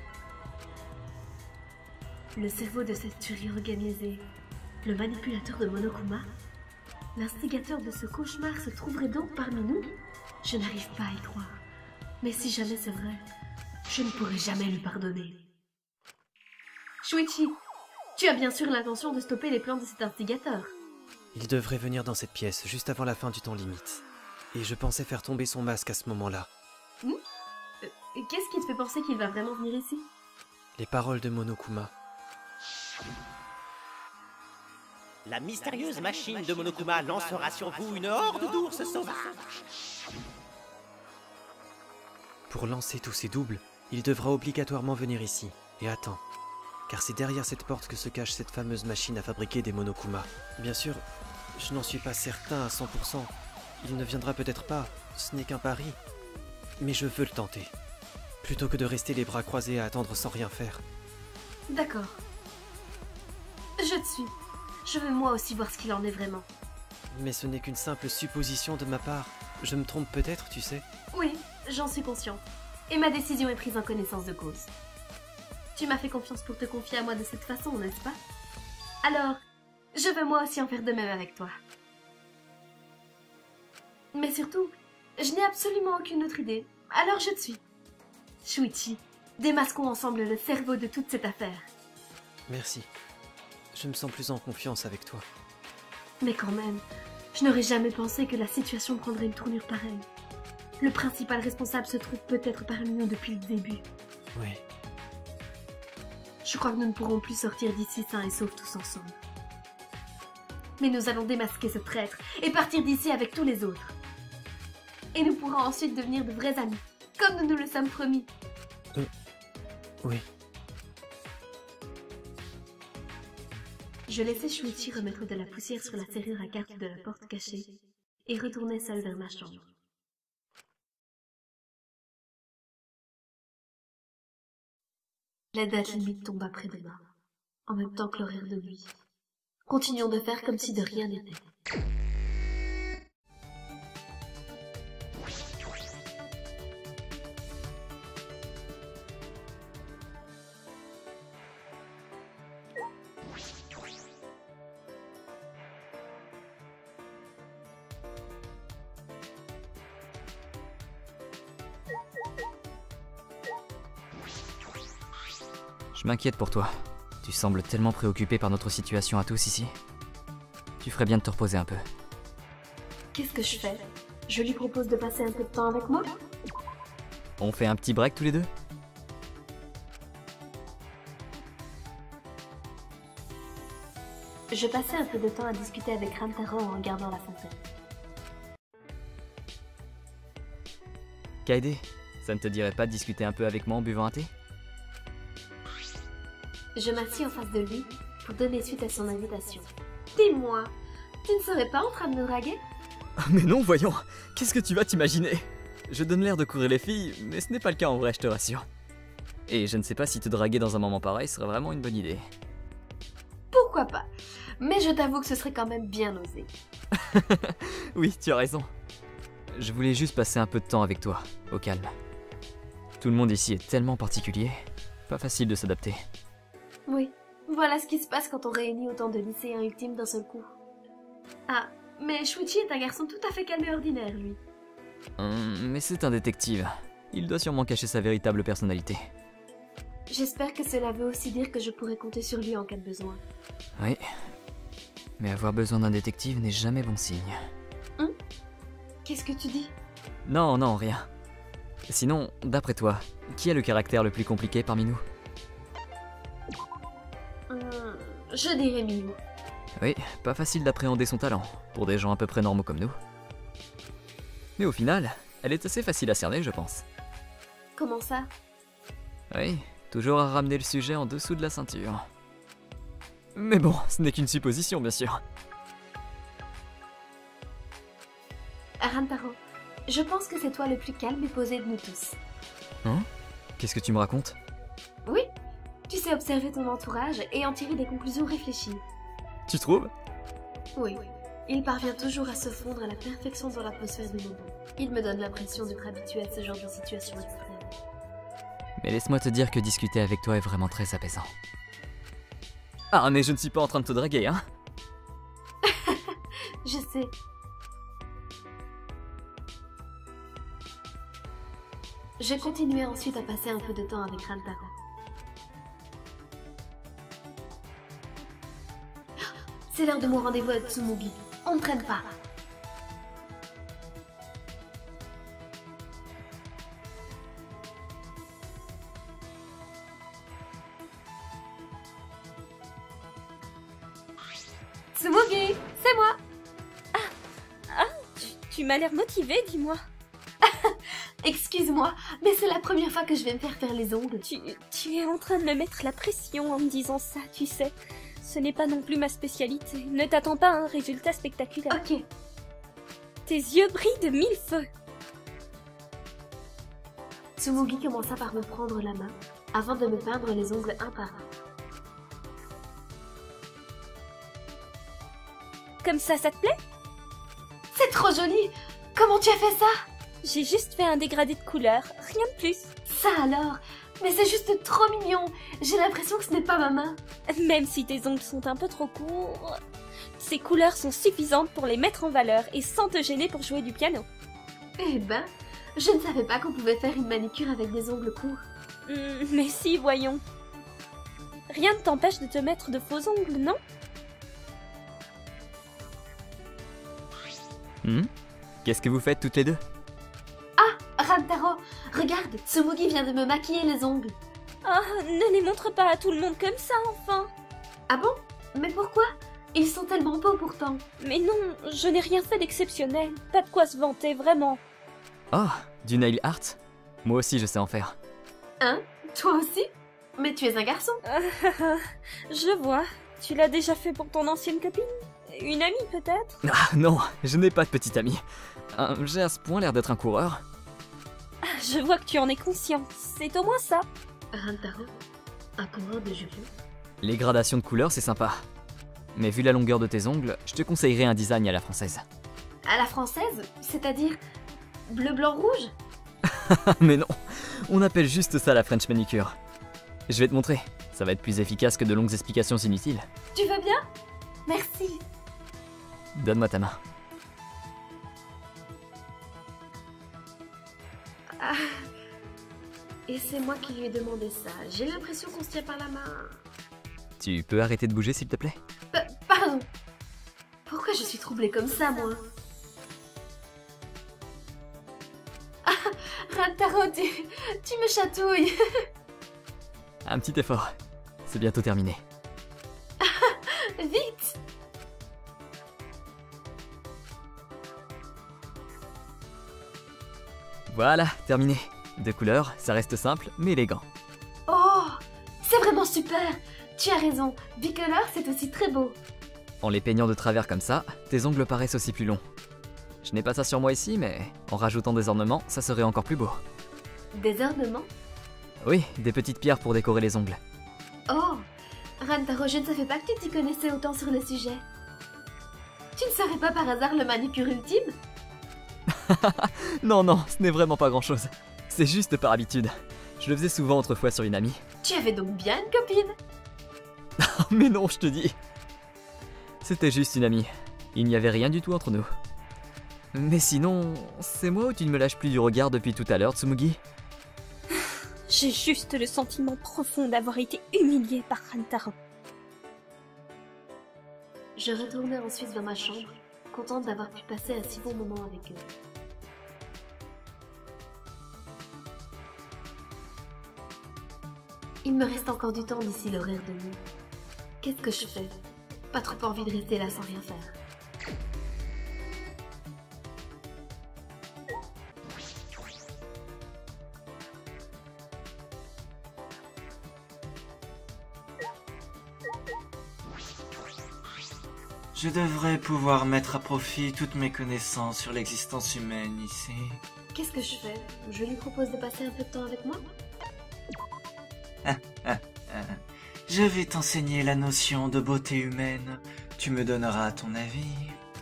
Le cerveau de cette tuerie organisée, le manipulateur de Monokuma, l'instigateur de ce cauchemar se trouverait donc parmi nous? Je n'arrive pas à y croire. Mais si jamais c'est vrai, je ne pourrai jamais lui pardonner. Shuichi, tu as bien sûr l'intention de stopper les plans de cet instigateur. Il devrait venir dans cette pièce juste avant la fin du temps limite. Et je pensais faire tomber son masque à ce moment-là. Hmm? euh, Qu'est-ce qui te fait penser qu'il va vraiment venir ici? Les paroles de Monokuma. La mystérieuse machine de Monokuma lancera sur vous une horde d'ours sauvages. Pour lancer tous ces doubles, il devra obligatoirement venir ici. Et attends, car c'est derrière cette porte que se cache cette fameuse machine à fabriquer des Monokuma. Bien sûr, je n'en suis pas certain à cent pour cent. Il ne viendra peut-être pas, ce n'est qu'un pari. Mais je veux le tenter. Plutôt que de rester les bras croisés à attendre sans rien faire. D'accord. Je te suis. Je veux moi aussi voir ce qu'il en est vraiment. Mais ce n'est qu'une simple supposition de ma part. Je me trompe peut-être, tu sais. Oui, j'en suis consciente. Et ma décision est prise en connaissance de cause. Tu m'as fait confiance pour te confier à moi de cette façon, n'est-ce pas? Alors, je veux moi aussi en faire de même avec toi. Mais surtout, je n'ai absolument aucune autre idée. Alors je te suis. Shuichi, démasquons ensemble le cerveau de toute cette affaire. Merci. Je me sens plus en confiance avec toi. Mais quand même, je n'aurais jamais pensé que la situation prendrait une tournure pareille. Le principal responsable se trouve peut-être parmi nous depuis le début. Oui. Je crois que nous ne pourrons plus sortir d'ici sains et saufs tous ensemble. Mais nous allons démasquer ce traître et partir d'ici avec tous les autres. Et nous pourrons ensuite devenir de vrais amis, comme nous nous le sommes promis. Euh... Oui. Je laissai Shuichi remettre de la poussière sur la serrure à carte de la porte cachée et retournai seule vers ma chambre. La date limite tomba après-demain, en même temps que l'horaire de nuit. Continuons de faire comme si de rien n'était. Je m'inquiète pour toi. Tu sembles tellement préoccupé par notre situation à tous ici. Tu ferais bien de te reposer un peu. Qu'est-ce que je fais? Je lui propose de passer un peu de temps avec moi? On fait un petit break tous les deux? Je passais un peu de temps à discuter avec Rantaro en regardant la fontaine. Kaede, ça ne te dirait pas de discuter un peu avec moi en buvant un thé? Je m'assis en face de lui pour donner suite à son invitation. Dis-moi, tu ne serais pas en train de me draguer? Mais non, voyons, qu'est-ce que tu vas t'imaginer? Je donne l'air de courir les filles, mais ce n'est pas le cas en vrai, je te rassure. Et je ne sais pas si te draguer dans un moment pareil serait vraiment une bonne idée. Pourquoi pas? Mais je t'avoue que ce serait quand même bien osé. Oui, tu as raison. Je voulais juste passer un peu de temps avec toi, au calme. Tout le monde ici est tellement particulier, pas facile de s'adapter. Oui, voilà ce qui se passe quand on réunit autant de lycéens ultimes d'un seul coup. Ah, mais Shuichi est un garçon tout à fait calme et ordinaire, lui. Hum, mais c'est un détective. Il doit sûrement cacher sa véritable personnalité. J'espère que cela veut aussi dire que je pourrai compter sur lui en cas de besoin. Oui. Mais avoir besoin d'un détective n'est jamais bon signe. Hum? Qu'est-ce que tu dis? Non, non, rien. Sinon, d'après toi, qui a le caractère le plus compliqué parmi nous? hum, Je dirais Miyu. Oui, pas facile d'appréhender son talent, pour des gens à peu près normaux comme nous. Mais au final, elle est assez facile à cerner, je pense. Comment ça? Oui, toujours à ramener le sujet en dessous de la ceinture. Mais bon, ce n'est qu'une supposition, bien sûr. Rantaro, je pense que c'est toi le plus calme et posé de nous tous. Hein? Qu'est-ce que tu me racontes? Oui, tu sais observer ton entourage et en tirer des conclusions réfléchies. Tu trouves? Oui, il parvient toujours à se fondre à la perfection dans l'atmosphère du moment. Il me donne l'impression d'être habitué à ce genre de situation extrême. Mais laisse-moi te dire que discuter avec toi est vraiment très apaisant. Ah, mais je ne suis pas en train de te draguer, hein? Je sais. Je continuais ensuite à passer un peu de temps avec Rantaro. C'est l'heure de mon rendez-vous avec Tsumugi. On ne traîne pas. Tsumugi, c'est moi. Ah, ah, tu, tu m'as l'air motivée, dis-moi. Excuse-moi, mais c'est la première fois que je vais me faire faire les ongles. Tu, tu es en train de me mettre la pression en me disant ça, tu sais. Ce n'est pas non plus ma spécialité. Ne t'attends pas à un résultat spectaculaire. Ok. Tes yeux brillent de mille feux. Tsumugi commença par me prendre la main avant de me peindre les ongles un par un. Comme ça, ça te plaît? C'est trop joli! Comment tu as fait ça? J'ai juste fait un dégradé de couleur, rien de plus. Ça alors? Mais c'est juste trop mignon! J'ai l'impression que ce n'est pas ma main. Même si tes ongles sont un peu trop courts, ces couleurs sont suffisantes pour les mettre en valeur et sans te gêner pour jouer du piano. Eh ben, je ne savais pas qu'on pouvait faire une manicure avec des ongles courts. Mmh, mais si, voyons. Rien ne t'empêche de te mettre de faux ongles, non? Hmm? Qu'est-ce que vous faites toutes les deux? Ah, Rantaro, regarde, Tsumugi vient de me maquiller les ongles. Ah, ne les montre pas à tout le monde comme ça, enfin. Ah bon? Mais pourquoi? Ils sont tellement beaux pourtant. Mais non, je n'ai rien fait d'exceptionnel. Pas de quoi se vanter, vraiment. Oh, du nail art? Moi aussi je sais en faire. Hein? Toi aussi? Mais tu es un garçon. Je vois. Tu l'as déjà fait pour ton ancienne copine? Une amie peut-être? Ah non, je n'ai pas de petite amie. Euh, J'ai à ce point l'air d'être un coureur. Ah, je vois que tu en es conscient. C'est au moins ça. Rantaro, un coureur de judo? Les gradations de couleurs, c'est sympa. Mais vu la longueur de tes ongles, je te conseillerais un design à la française. À la française? C'est-à-dire bleu, blanc, rouge? Mais non, on appelle juste ça la French manicure. Je vais te montrer, ça va être plus efficace que de longues explications inutiles. Tu veux bien? Merci. Donne-moi ta main. Ah. Et c'est moi qui lui ai demandé ça. J'ai l'impression qu'on se tient par la main. Tu peux arrêter de bouger s'il te plaît? P Pardon. Pourquoi je suis troublée comme ça, moi? Ah, Rantaro, tu, tu me chatouilles. Un petit effort. C'est bientôt terminé. Vite! Voilà, terminé. Deux couleurs, ça reste simple, mais élégant. Oh! C'est vraiment super! Tu as raison, bicolore c'est aussi très beau. En les peignant de travers comme ça, tes ongles paraissent aussi plus longs. Je n'ai pas ça sur moi ici, mais en rajoutant des ornements, ça serait encore plus beau. Des ornements? Oui, des petites pierres pour décorer les ongles. Oh, Rantaro, je ne savais pas que tu t'y connaissais autant sur le sujet. Tu ne serais pas par hasard le manucure ultime? Non, non, ce n'est vraiment pas grand-chose. C'est juste par habitude. Je le faisais souvent autrefois sur une amie. Tu avais donc bien une copine? Mais non, je te dis. C'était juste une amie. Il n'y avait rien du tout entre nous. Mais sinon, c'est moi ou tu ne me lâches plus du regard depuis tout à l'heure, Tsumugi? J'ai juste le sentiment profond d'avoir été humiliée par Rantaro. Je retournai ensuite vers ma chambre, contente d'avoir pu passer un si bon moment avec eux. Il me reste encore du temps d'ici l'horaire de nuit. Qu'est-ce que je fais? Pas trop envie de rester là sans rien faire. Je devrais pouvoir mettre à profit toutes mes connaissances sur l'existence humaine ici. Qu'est-ce que je fais? Je lui propose de passer un peu de temps avec moi? Ah, ah, ah. Je vais t'enseigner la notion de beauté humaine. Tu me donneras ton avis.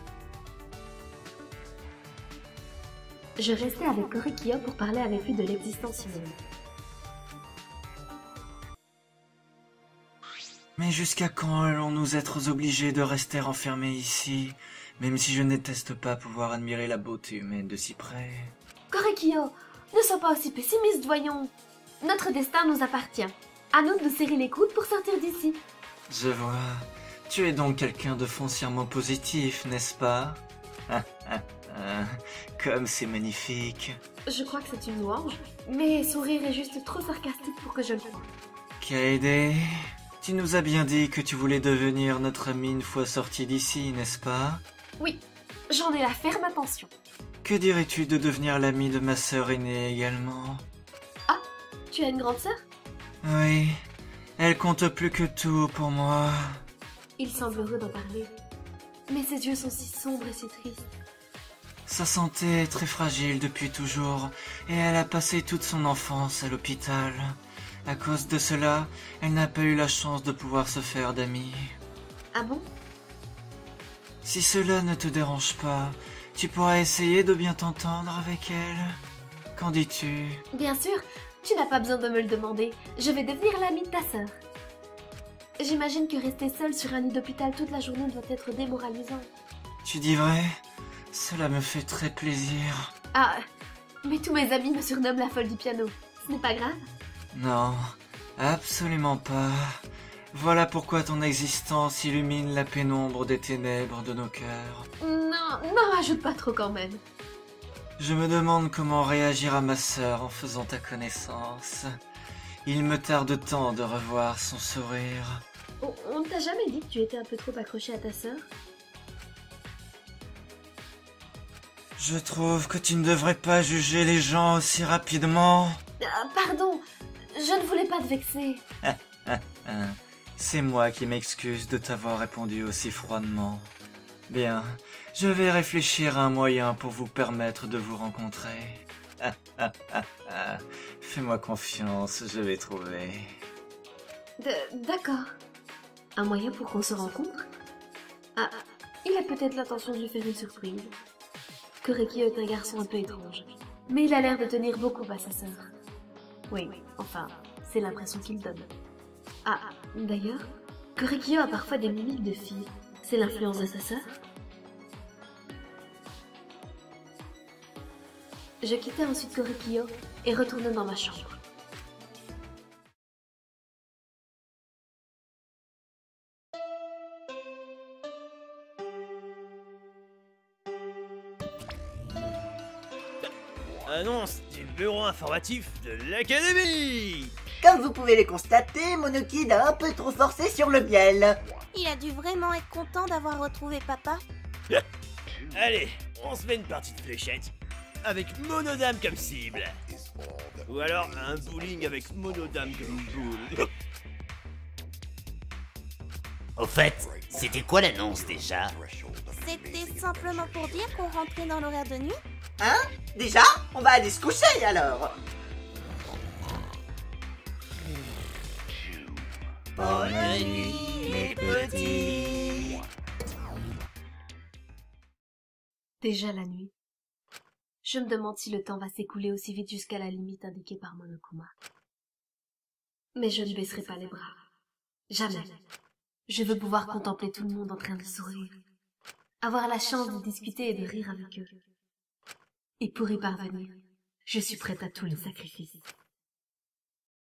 Je restais avec Korekiyo pour parler avec lui de l'existence humaine. Mais jusqu'à quand allons-nous être obligés de rester enfermés ici, même si je ne déteste pas pouvoir admirer la beauté humaine de si près? Korekiyo, ne sois pas aussi pessimiste, voyons. Notre destin nous appartient. À nous de nous serrer les coudes pour sortir d'ici. Je vois. Tu es donc quelqu'un de foncièrement positif, n'est-ce pas? Ah, ah, ah. Comme c'est magnifique. Je crois que c'est une louange, mais sourire est juste trop sarcastique pour que je le croie. Kaede, tu nous as bien dit que tu voulais devenir notre ami une fois sorti d'ici, n'est-ce pas? Oui, j'en ai la ferme intention. Que dirais-tu de devenir l'ami de ma sœur aînée également? Ah, tu as une grande sœur? Oui, elle compte plus que tout pour moi. Il semble heureux d'en parler, mais ses yeux sont si sombres et si tristes. Sa santé est très fragile depuis toujours, et elle a passé toute son enfance à l'hôpital. À cause de cela, elle n'a pas eu la chance de pouvoir se faire d'amis. Ah bon? Si cela ne te dérange pas, tu pourras essayer de bien t'entendre avec elle. Qu'en dis-tu? Bien sûr, tu n'as pas besoin de me le demander. Je vais devenir l'ami de ta sœur. J'imagine que rester seule sur un lit d'hôpital toute la journée doit être démoralisant. Tu dis vrai? Cela me fait très plaisir. Ah, mais tous mes amis me surnomment la folle du piano. Ce n'est pas grave? Non, absolument pas. Voilà pourquoi ton existence illumine la pénombre des ténèbres de nos cœurs. Non, n'en rajoute pas trop quand même. Je me demande comment réagir à ma sœur en faisant ta connaissance. Il me tarde tant de revoir son sourire. On, on ne t'a jamais dit que tu étais un peu trop accroché à ta sœur? Je trouve que tu ne devrais pas juger les gens aussi rapidement. Ah, pardon, je ne voulais pas te vexer. Ah, ah, ah. C'est moi qui m'excuse de t'avoir répondu aussi froidement. Bien, je vais réfléchir à un moyen pour vous permettre de vous rencontrer. Ah, ah, ah, ah. Fais-moi confiance, je vais trouver. D'accord. Un moyen pour qu'on se rencontre? Ah, il a peut-être l'intention de lui faire une surprise. Korekiyo est un garçon un peu étrange, mais il a l'air de tenir beaucoup à sa sœur. Oui, enfin, c'est l'impression qu'il donne. Ah, d'ailleurs, Korekiyo a parfois des mimiques de fille. C'est l'influence de sa sœur? Je quittai ensuite Korekiyo et retournai dans ma chambre. Annonce du bureau informatif de l'académie. Comme vous pouvez le constater, Monokid a un peu trop forcé sur le miel. Il a dû vraiment être content d'avoir retrouvé papa. Allez, on se fait une partie de fléchette avec Monodame comme cible. Ou alors un bowling avec Monodame comme boule. Au fait, c'était quoi l'annonce déjà? C'était simplement pour dire qu'on rentrait dans l'horaire de nuit. Hein? Déjà? On va aller se coucher alors. Bonne nuit, mes petits. Déjà la nuit. Je me demande si le temps va s'écouler aussi vite jusqu'à la limite indiquée par Monokuma. Mais je ne baisserai pas les bras. Jamais. Je veux pouvoir contempler tout le monde en train de sourire. Avoir la chance de discuter et de rire avec eux. Et pour y parvenir, je suis prête à tous les sacrifices.